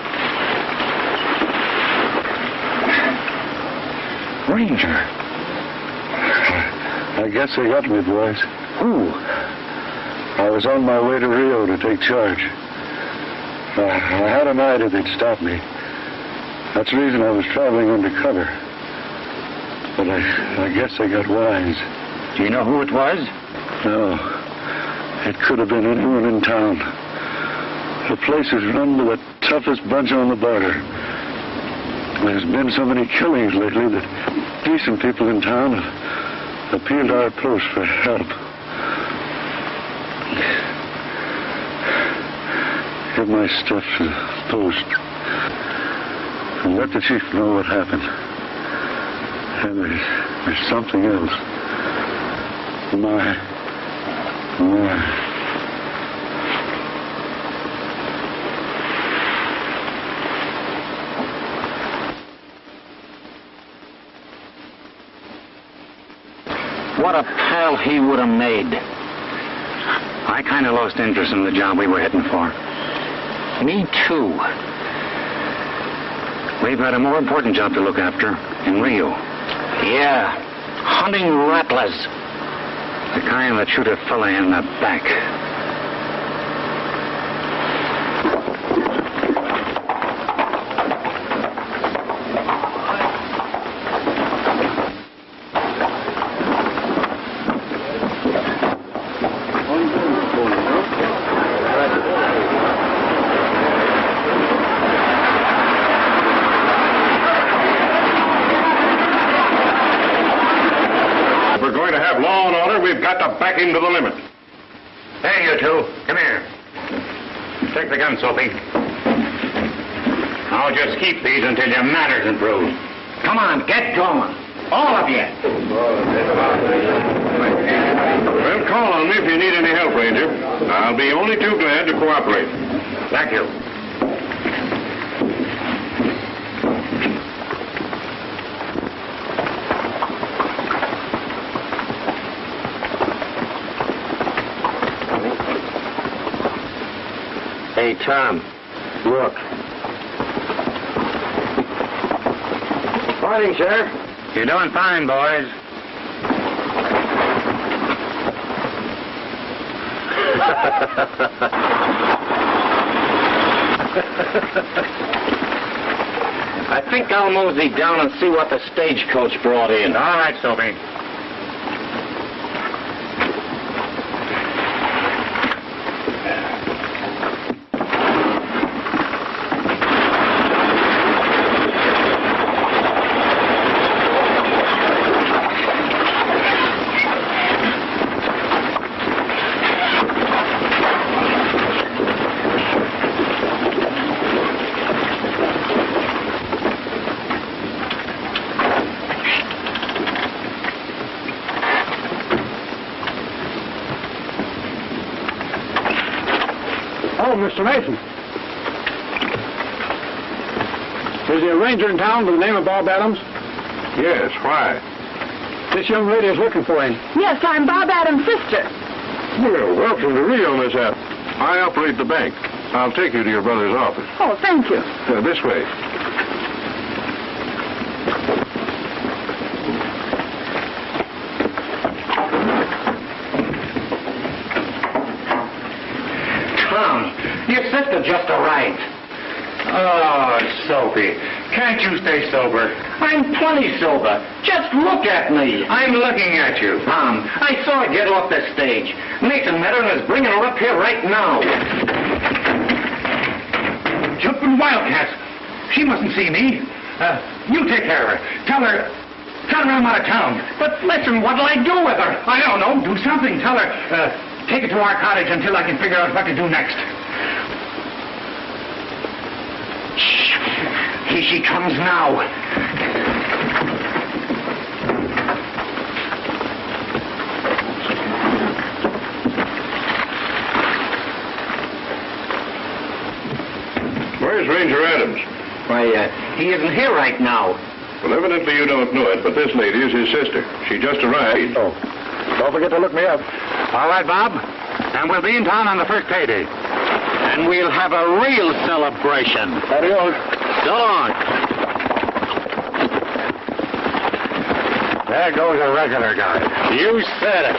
Ranger. I guess they got me, boys. Who? I was on my way to Rio to take charge. I had an idea they'd stop me. That's the reason I was traveling undercover. But I guess they got wise. Do you know who it was? No. It could have been anyone in town. The place is run by the toughest bunch on the border. There's been so many killings lately that decent people in town have appealed to our post for help. Give my stuff to the post and let the chief know what happened. And there's something else. My. What a pal he would have made. I kind of lost interest in the job we were heading for. Me too. We've got a more important job to look after in Rio. Yeah, hunting rattlers. The kind that shoot a fella in the back. Back into the limit. Hey, you two. Come here. Take the gun, Soapy. I'll just keep these until your manners improve. Come on, get going. All of you. Well, call on me if you need any help, Ranger. I'll be only too glad to cooperate. Thank you. Hey, Tom, look. Morning, Sheriff. You're doing fine, boys. I think I'll mosey down and see what the stagecoach brought in. All right, Soapy. Mr. Mason. Is there a ranger in town by the name of Bob Adams? Yes, why? This young lady is looking for him. Yes, I'm Bob Adams' sister. Well, welcome to Rio, Miss App. I operate the bank. I'll take you to your brother's office. Oh, thank you. This way. Your sister just arrived. Oh, Soapy, can't you stay sober? I'm plenty sober. Just look at me. I'm looking at you. Tom, I saw her get off the stage. Nathan met her and is bringing her up here right now. Jumping wildcats. She mustn't see me. You take care of her. Tell her I'm out of town. But listen, what'll I do with her? I don't know. Do something. Tell her. Take her to our cottage until I can figure out what to do next. Shh. Here she comes now. Where's Ranger Adams? Why, he isn't here right now. Well, evidently you don't know it, but this lady is his sister. She just arrived. Oh, don't forget to look me up. All right, Bob. And we'll be in town on the first payday. And we'll have a real celebration. Adios. So long. There goes a regular guy. You said it.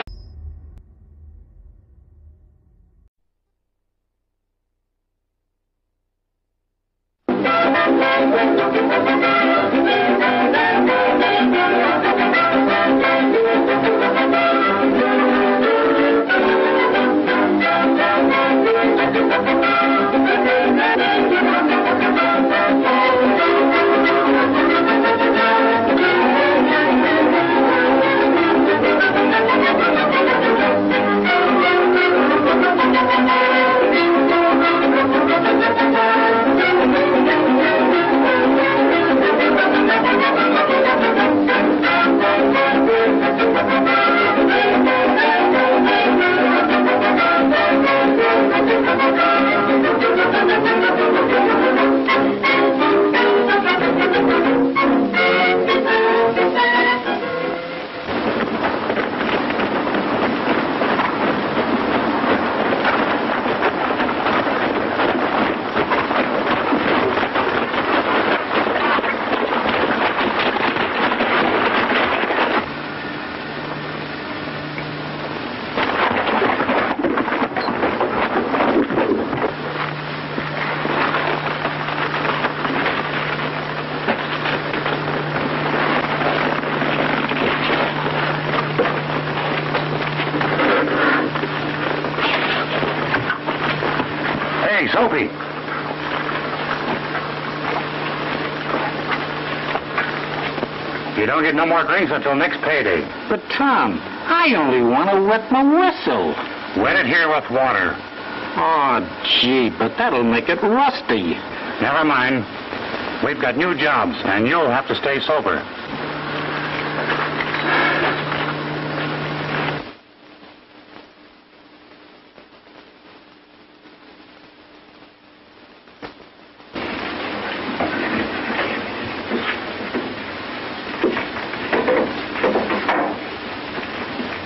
Soapy. You don't get no more drinks until next payday. But, Tom, I only want to wet my whistle. Wet it here with water. Oh, gee, but that'll make it rusty. Never mind. We've got new jobs, and you'll have to stay sober.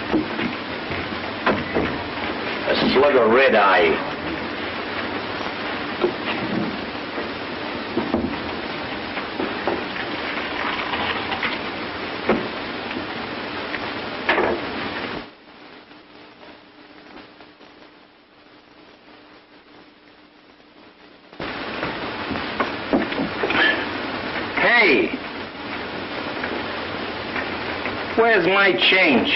Slug of red eye. Where's my change?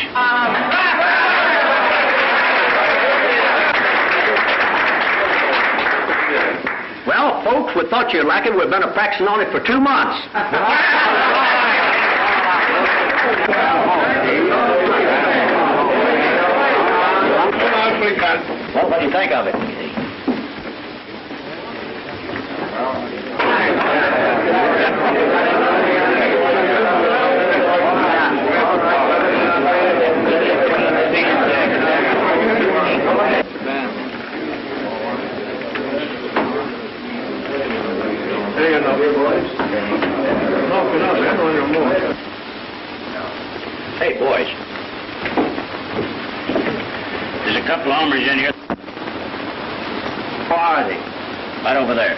Well, folks, we thought you'd like it. We've been practicing on it for 2 months. Well, what do you think of it? Hey, boys. There's a couple of hombres in here. Who are they? Right over there.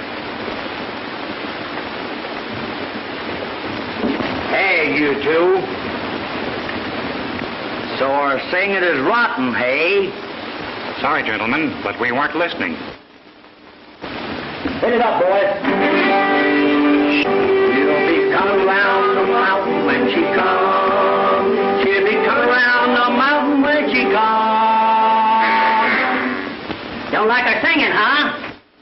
Hey, you two. So our singing is rotten, hey? Sorry, gentlemen, but we weren't listening. Hit it up, boys. She'll be coming round the mountain when she comes. She'll be coming round the mountain when she comes. Don't like her singing, huh?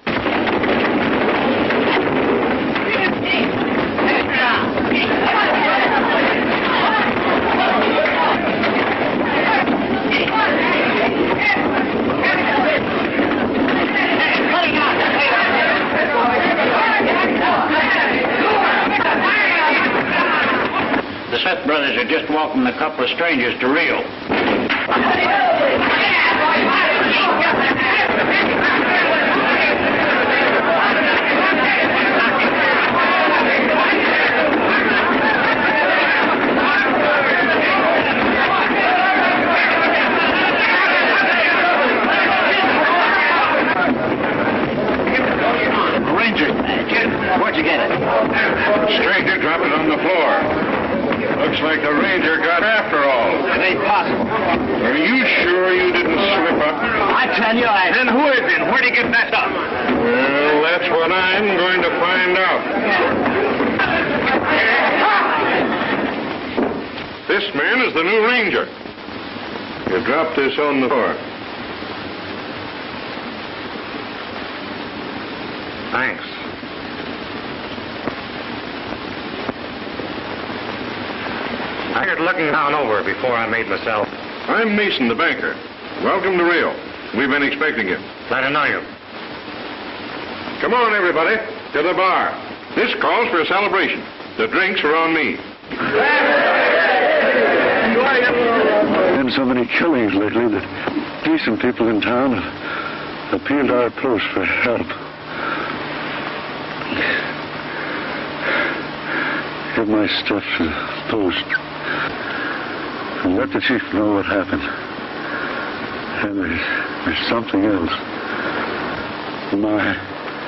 The Smith brothers are just welcoming a couple of strangers to Rio. Ranger, where'd you get it? Stranger dropped it on the floor. Looks like the ranger got after all. It ain't possible. Are you sure you didn't slip up? I tell you, I... Then who is it? Where'd he get messed up? Well, that's what I'm going to find out. This man is the new ranger. You dropped this on the floor. thanks. I heard looking down over before I made myself. I'm Mason, the banker. Welcome to Rio. We've been expecting you. Glad to know you. Come on, everybody, to the bar. This calls for a celebration. The drinks are on me. Been so many killings lately that decent people in town have appealed to our post for help. Give my stuff to the post and let the chief know what happened. And there's something else. My.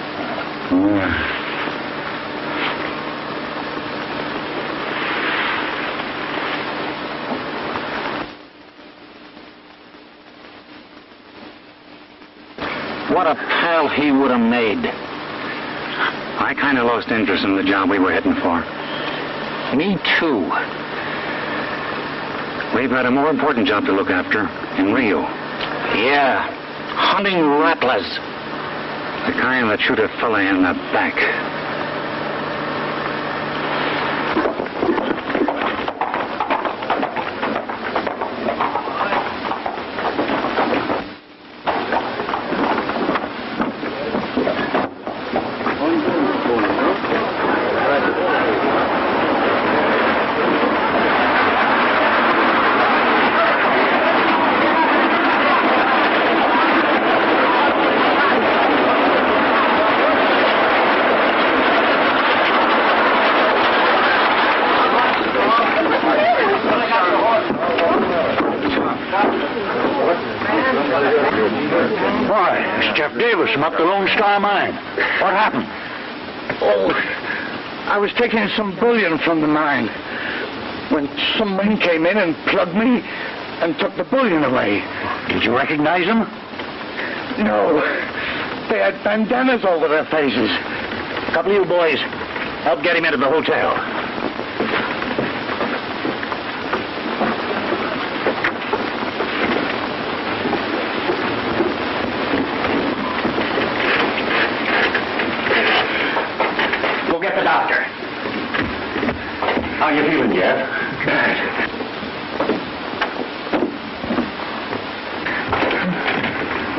What a pal he would have made. I kind of lost interest in the job we were heading for. Me too. We've got a more important job to look after in Rio. Yeah, hunting rattlers. The kind that shoot a fella in the back. What happened? Oh, I was taking some bullion from the mine when some men came in and plugged me and took the bullion away. Did you recognize them? No. They had bandanas over their faces. A couple of you boys, help get him into the hotel.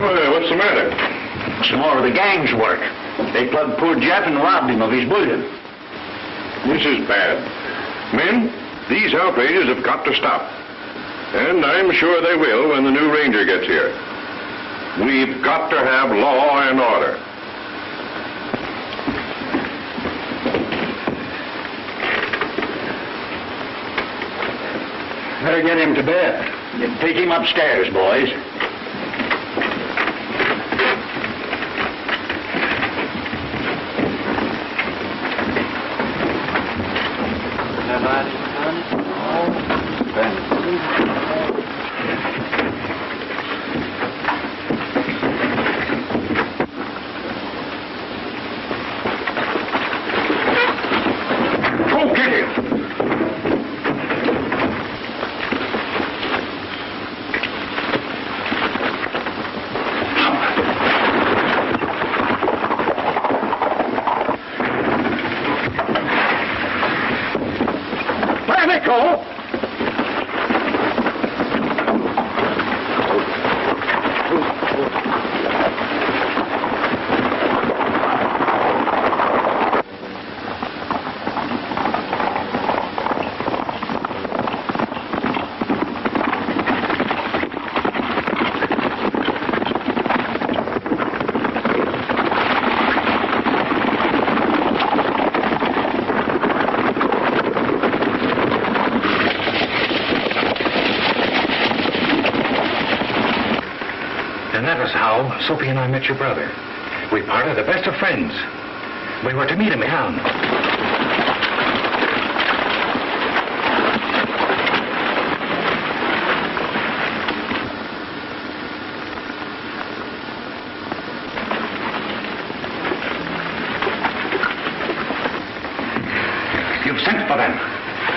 What's the matter? Some more of the gang's work. They plugged poor Jeff and robbed him of his bullion. This is bad. Men, these outrages have got to stop. And I'm sure they will when the new ranger gets here. We've got to have law and order. Better get him to bed. Take him upstairs, boys. Sophie and I met your brother. We parted the best of friends. We were to meet him in town. You've sent for them.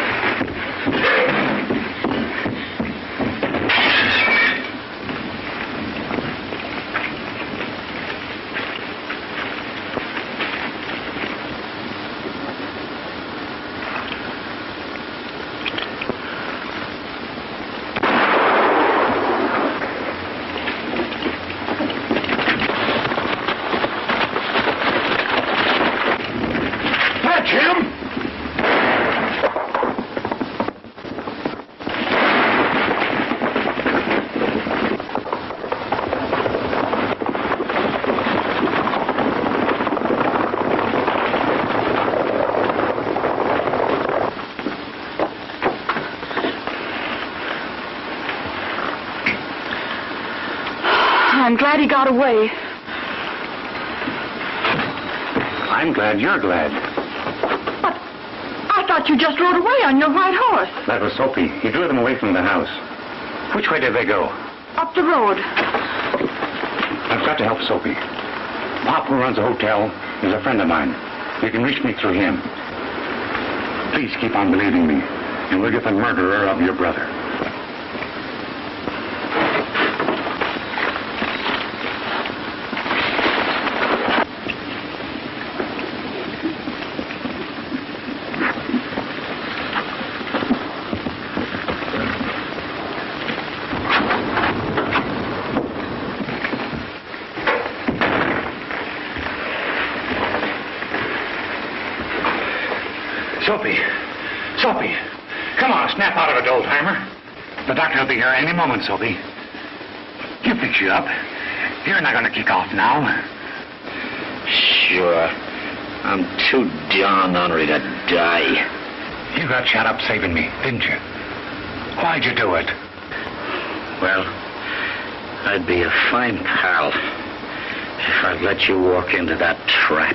I'm glad he got away. I'm glad you're glad. But I thought you just rode away on your white horse. That was Sophie. He drew them away from the house. Which way did they go? Up the road. I've got to help Sophie. Pop, who runs a hotel, is a friend of mine. You can reach me through him. Please keep on believing me, and we'll get the murderer of your brother. Sophie, come on, snap out of it, old-timer. The doctor will be here any moment, Sophie. You fix you up. You're not going to kick off now. Sure. I'm too darn hungry to die. You got shut up saving me, didn't you? Why'd you do it? Well, I'd be a fine pal if I'd let you walk into that trap.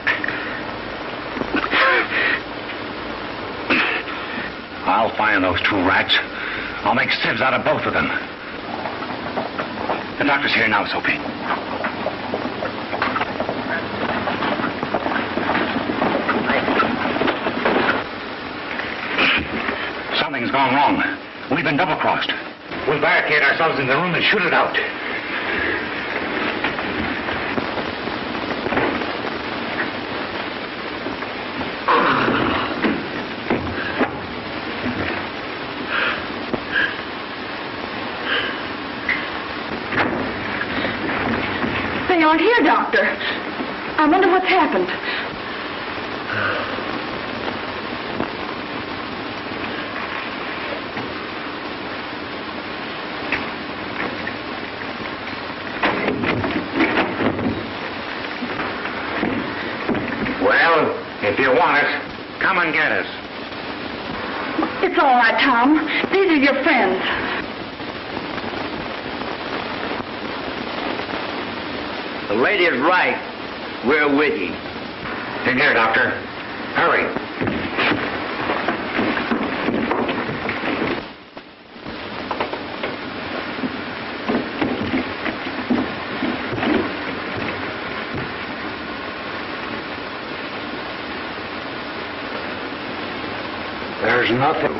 I'll find those two rats. I'll make sieves out of both of them. The doctor's here now, Sophie. Something's gone wrong. We've been double-crossed. We'll barricade ourselves in the room and shoot it out. aren't here, Doctor. I wonder what's happened. Well, if you want it, come and get us. It's all right, Tom. These are your friends. The lady's right. We're with you. In here, Doctor. Hurry. There's nothing.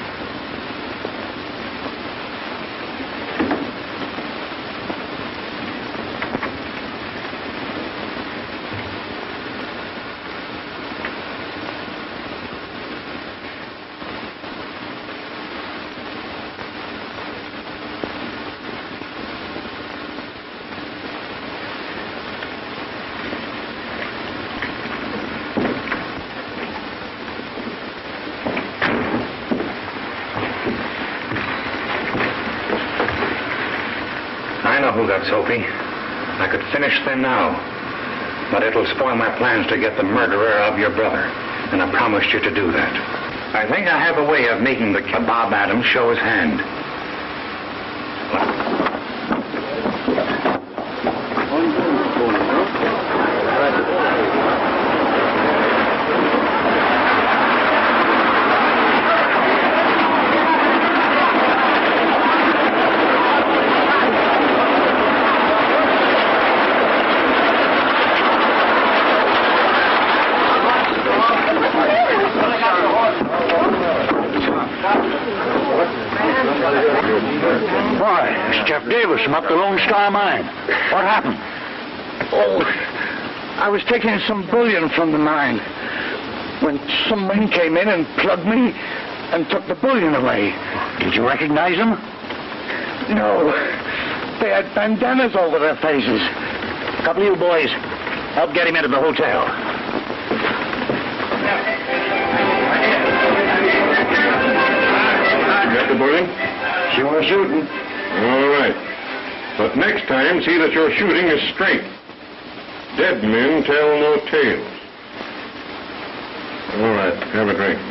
I know who got Soapy. I could finish them now. But it'll spoil my plans to get the murderer of your brother. And I promised you to do that. I think I have a way of making the Bob Adams show his hand. I'm up the Lone Star Mine. What happened? Oh, I was taking some bullion from the mine when some men came in and plugged me and took the bullion away. Did you recognize them? No. They had bandanas over their faces. A couple of you boys, help get him into the hotel. Got the bullion? Sure shooting. All right. But next time, see that your shooting is straight. Dead men tell no tales. All right, have a drink.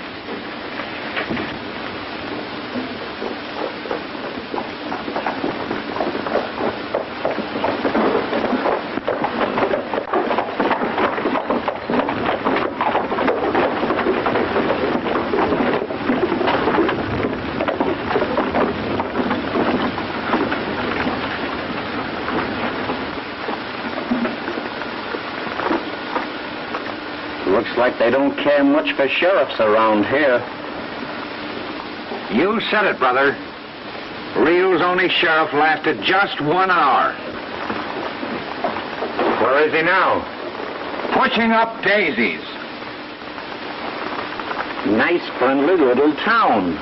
Looks like they don't care much for sheriffs around here. You said it, brother. Rio's only sheriff lasted just 1 hour. Where is he now? Pushing up daisies. Nice, friendly little town.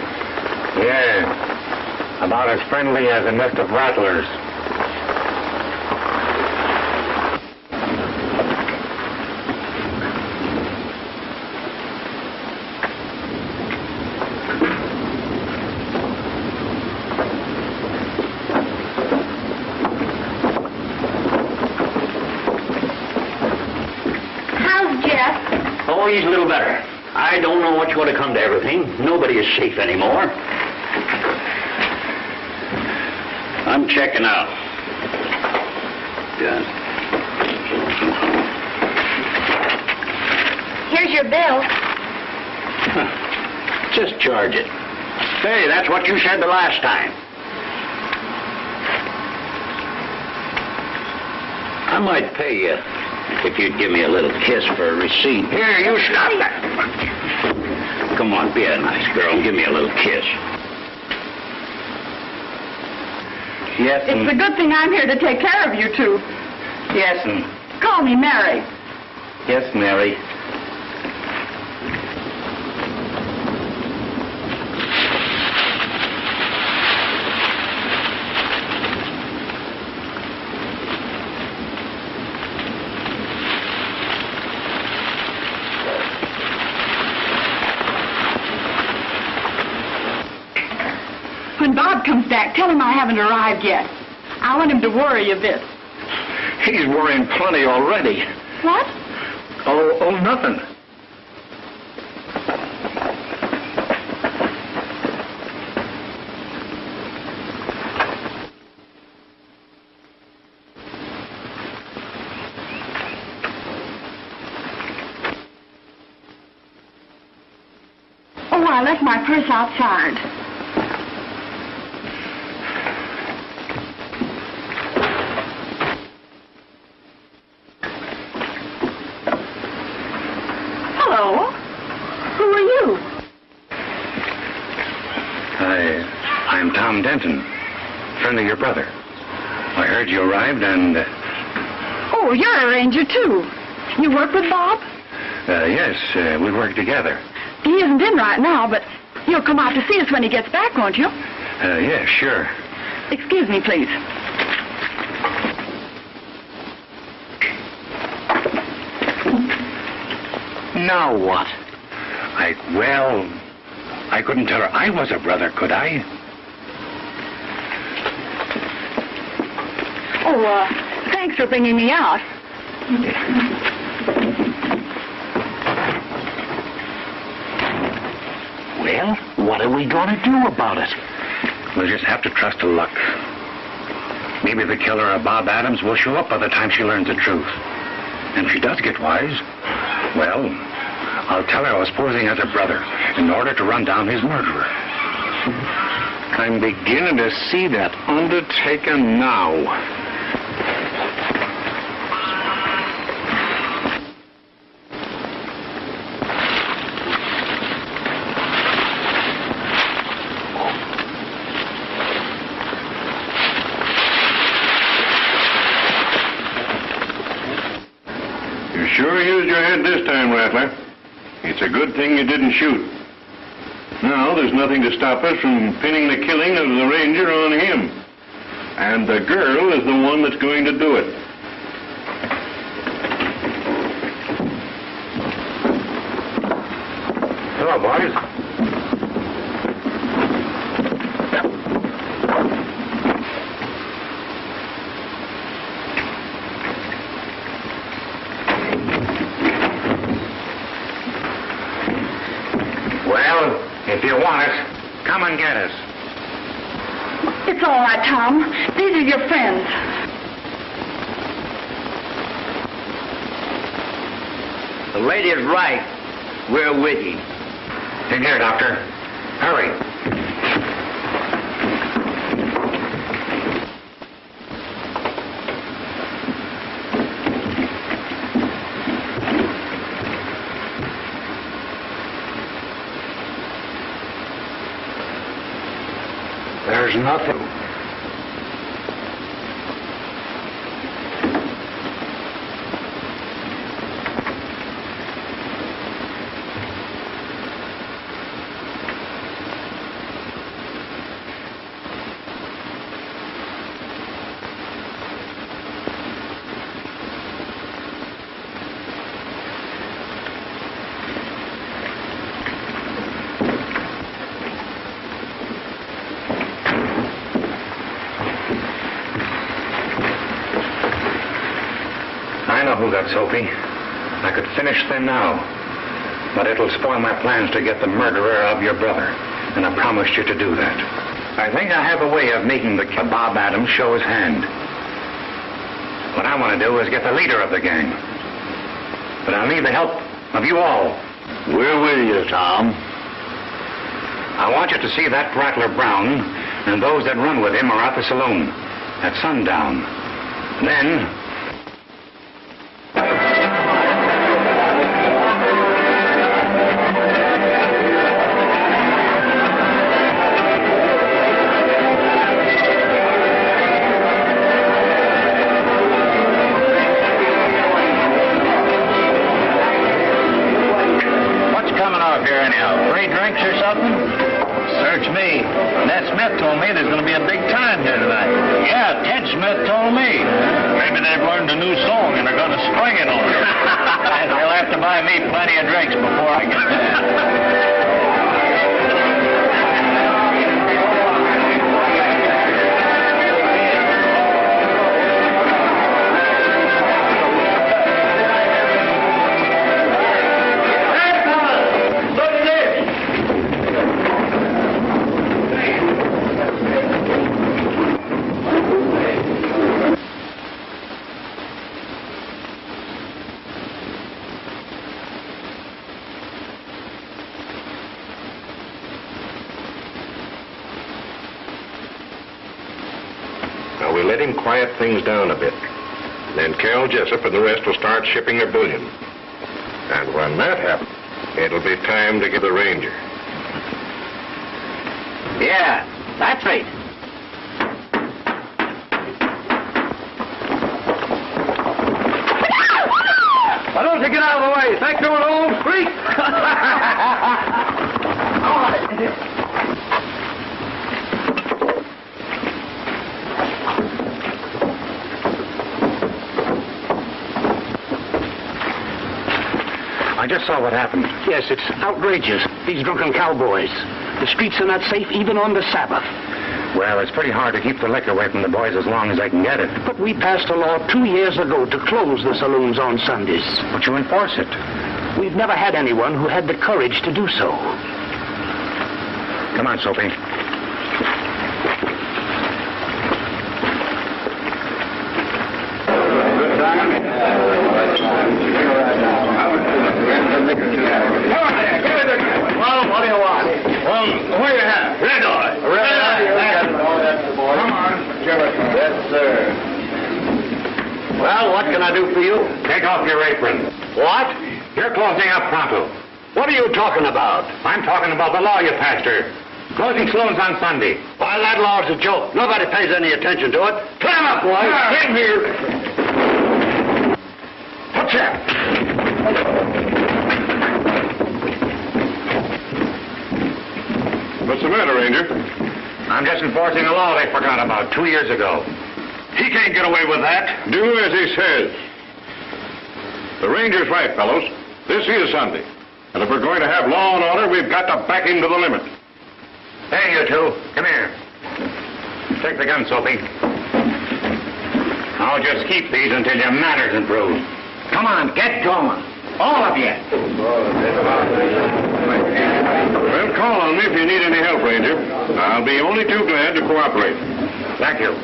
Yeah. About as friendly as a nest of rattlers. He's a little better. I don't know what's going to come to everything. Nobody is safe anymore. I'm checking out. Yeah. Here's your bill. Just charge it. Hey, that's what you said the last time. I might pay you if you'd give me a little kiss for a receipt. Here, you stop that. Come on, be a nice girl and give me a little kiss. Yes, It's a good thing I'm here to take care of you two. yes, Call me Mary. yes, Mary. Tell him I haven't arrived yet. I want him to worry a bit. He's worrying plenty already. What? Oh, nothing. Oh, I left my purse outside. Hello. Who are you? I'm Tom Denton, friend of your brother. I heard you arrived and... Oh, you're a ranger, too. You work with Bob? Yes, we work together. He isn't in right now, but you'll come out to see us when he gets back, won't you? Yeah, sure. Excuse me, please. Now what? I couldn't tell her I was a brother, could I? Oh, thanks for bringing me out. Well, what are we going to do about it? We'll just have to trust to luck. Maybe the killer of Bob Adams will show up by the time she learns the truth. And if she does get wise, well, I'll tell her I was posing as a brother in order to run down his murderer. I'm beginning to see that undertaker now. Sure used your head this time, Rattler. It's a good thing you didn't shoot. Now, there's nothing to stop us from pinning the killing of the ranger on him. And the girl is the one that's going to do it. Hello, boys. If you want us, come and get us. It's all right, Tom. These are your friends. The lady's right. We're with you. In here, Doctor. Hurry. There's nothing. Who got Soapy? I could finish them now, but it'll spoil my plans to get the murderer of your brother, and I promised you to do that. I think I have a way of making the Bob Adams show his hand. What I want to do is get the leader of the gang, but I'll need the help of you all. We're with you, Tom. I want you to see that Rattler Brown and those that run with him are at the saloon at sundown. Then... we let him quiet things down a bit. Then Cal Jessup and the rest will start shipping their bullion. And when that happens, it'll be time to get the Ranger. Yeah, that's right. Why don't you get out of the way? Think you're an old freak? All right. I just saw what happened. Yes, it's outrageous. These drunken cowboys. The streets are not safe even on the Sabbath. Well, it's pretty hard to keep the liquor away from the boys as long as I can get it. But we passed a law 2 years ago to close the saloons on Sundays. But you enforce it. We've never had anyone who had the courage to do so. Come on, Sophie. Well, what do you want? Well, what do you have? Red eye. Come on. Yes, sir. Well, what can I do for you? Take off your apron. What? You're closing up pronto. What are you talking about? I'm talking about the law you passed her. Closing saloons on Sunday. Why, that law's a joke. Nobody pays any attention to it. Climb up, boy. Get here. What's that? What's the matter, Ranger? I'm just enforcing a law they forgot about 2 years ago. He can't get away with that. Do as he says. The Ranger's right, fellows. This is Sunday. And if we're going to have law and order, we've got to back him to the limit. Hey, you two. Come here. Take the gun, Sophie. I'll just keep these until your manners improve. Come on, get going. All of you. Well, call on me if you need any help, Ranger. I'll be only too glad to cooperate. Thank you.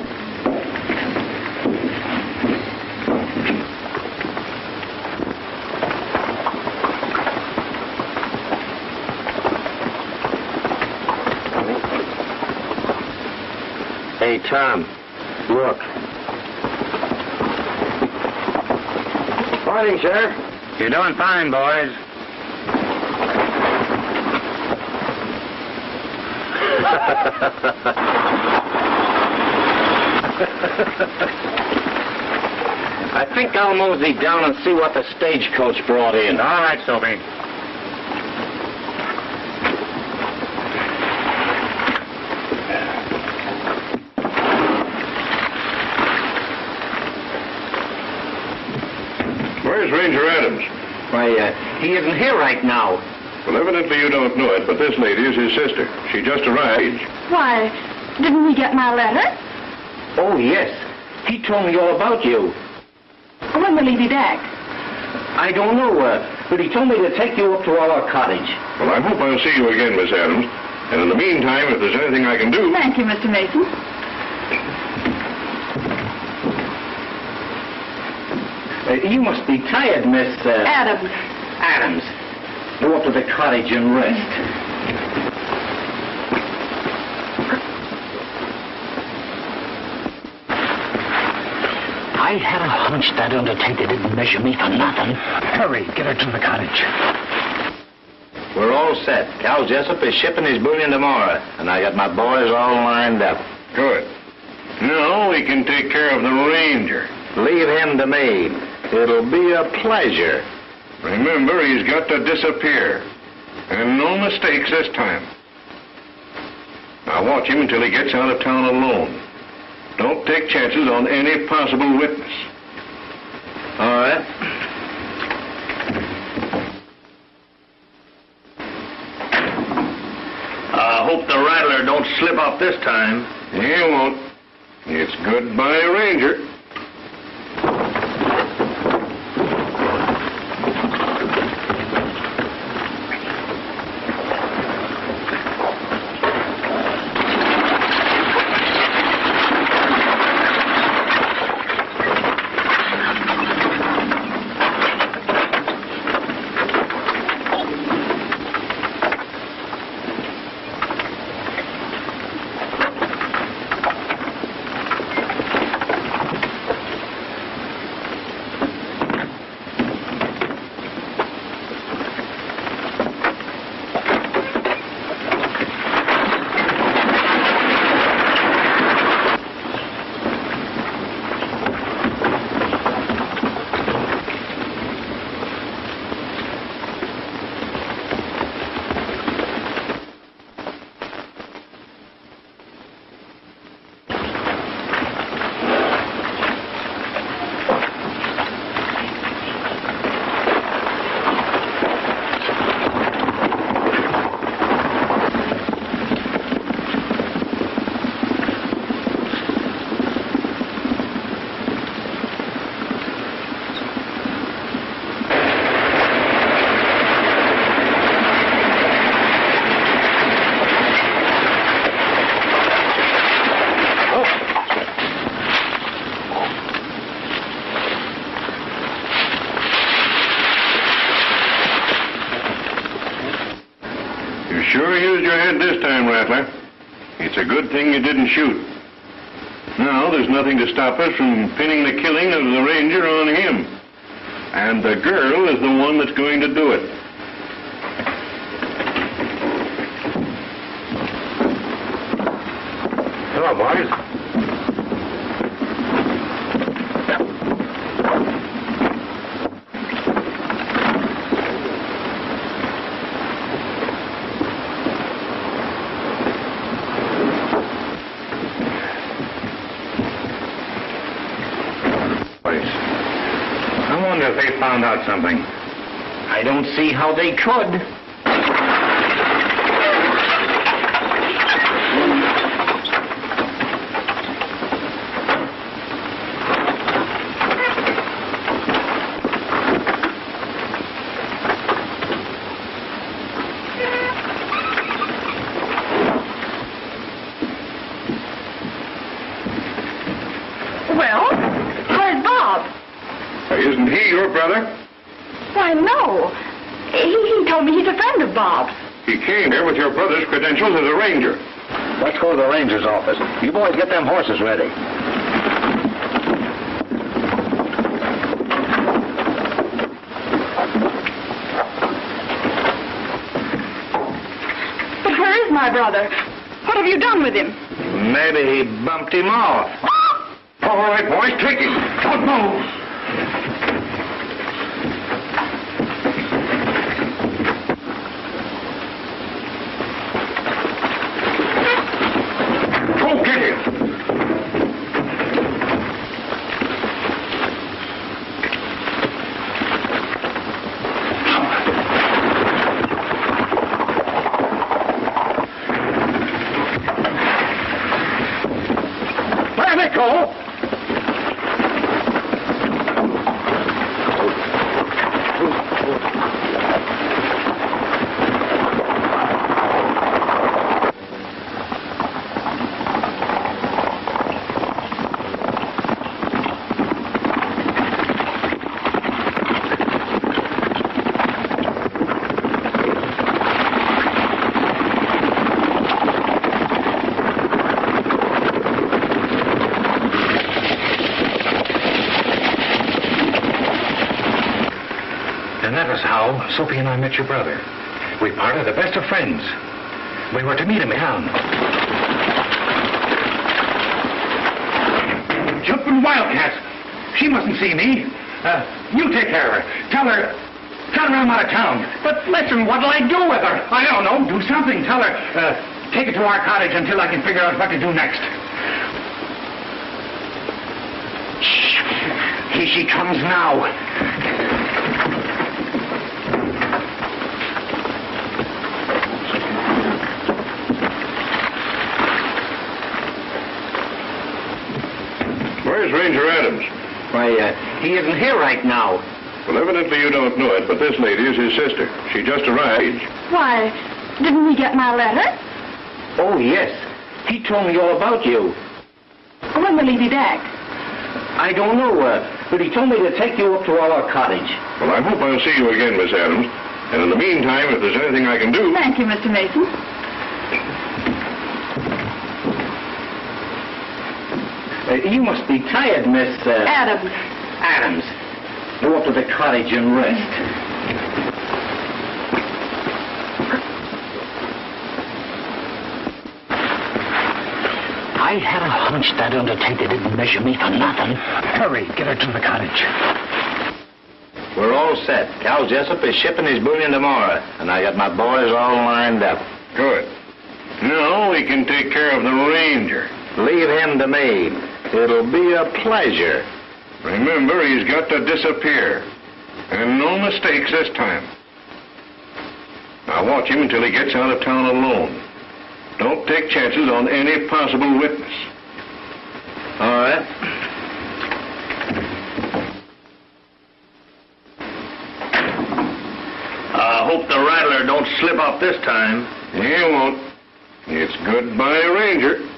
Hey, Tom, look. Morning, Sheriff. You're doing fine, boys. I think I'll mosey down and see what the stagecoach brought in. All right, Sophie. Where's Ranger Adams? Why, he isn't here right now. Well, evidently you don't know it, but this lady is his sister. She just arrived. Why, didn't he get my letter? Oh, yes. He told me all about you. When will he be back? I don't know, but he told me to take you up to our cottage. Well, I hope I'll see you again, Miss Adams. And in the meantime, if there's anything I can do... Thank you, Mr. Mason. You must be tired, Miss... Adams. Adams. Go up to the cottage and rest. I had a hunch that undertaker didn't measure me for nothing. Hurry, get her to the cottage. We're all set. Cal Jessup is shipping his bullion tomorrow, and I got my boys all lined up. Good. Now we can take care of the Ranger. Leave him to me. It'll be a pleasure. Remember, he's got to disappear. And no mistakes this time. Now watch him until he gets out of town alone. Don't take chances on any possible witness. All right. I hope the rattler don't slip up this time. He won't. It's goodbye, Ranger. sure used your head this time, Rattler. It's a good thing you didn't shoot. Now, there's nothing to stop us from pinning the killing of the ranger on him. And the girl is the one that's going to do it. Hello, boys. I wonder if they found out something. I don't see how they could. Well, where's Bob? Isn't he your brother? Why, no. He told me he's a friend of Bob's. He came here with your brother's credentials as a ranger. Let's go to the ranger's office. You boys get them horses ready. But where is my brother? What have you done with him? Maybe he bumped him off. All right, boys, take him. Don't move. Go get him. Let it go! And that was how Sophie and I met your brother. We parted the best of friends. We were to meet him in town. Jumping wildcats. She mustn't see me. You take care of her. Tell her I'm out of town. But listen, what'll I do with her? I don't know. Do something. Tell her, take her to our cottage until I can figure out what to do next. Shh. Here she comes now. Where's Ranger Adams? Why, he isn't here right now. Well, evidently you don't know it, but this lady is his sister. She just arrived. Why, didn't he get my letter? Oh, yes. He told me all about you. When will he be back? I don't know, but he told me to take you up to our cottage. Well, I hope I'll see you again, Miss Adams. And in the meantime, if there's anything I can do... Thank you, Mr. Mason. You must be tired, Miss... Adams. Adams. Go up to the cottage and rest. I had a hunch that undertaker didn't measure me for nothing. Hurry, get her to the cottage. We're all set. Cal Jessup is shipping his bullion tomorrow, and I got my boys all lined up. Good. Now we can take care of the ranger. Leave him to me. It'll be a pleasure. Remember, he's got to disappear. And no mistakes this time. Now watch him until he gets out of town alone. Don't take chances on any possible witness. All right. I hope the rattler don't slip up this time. He won't. It's goodbye, Ranger.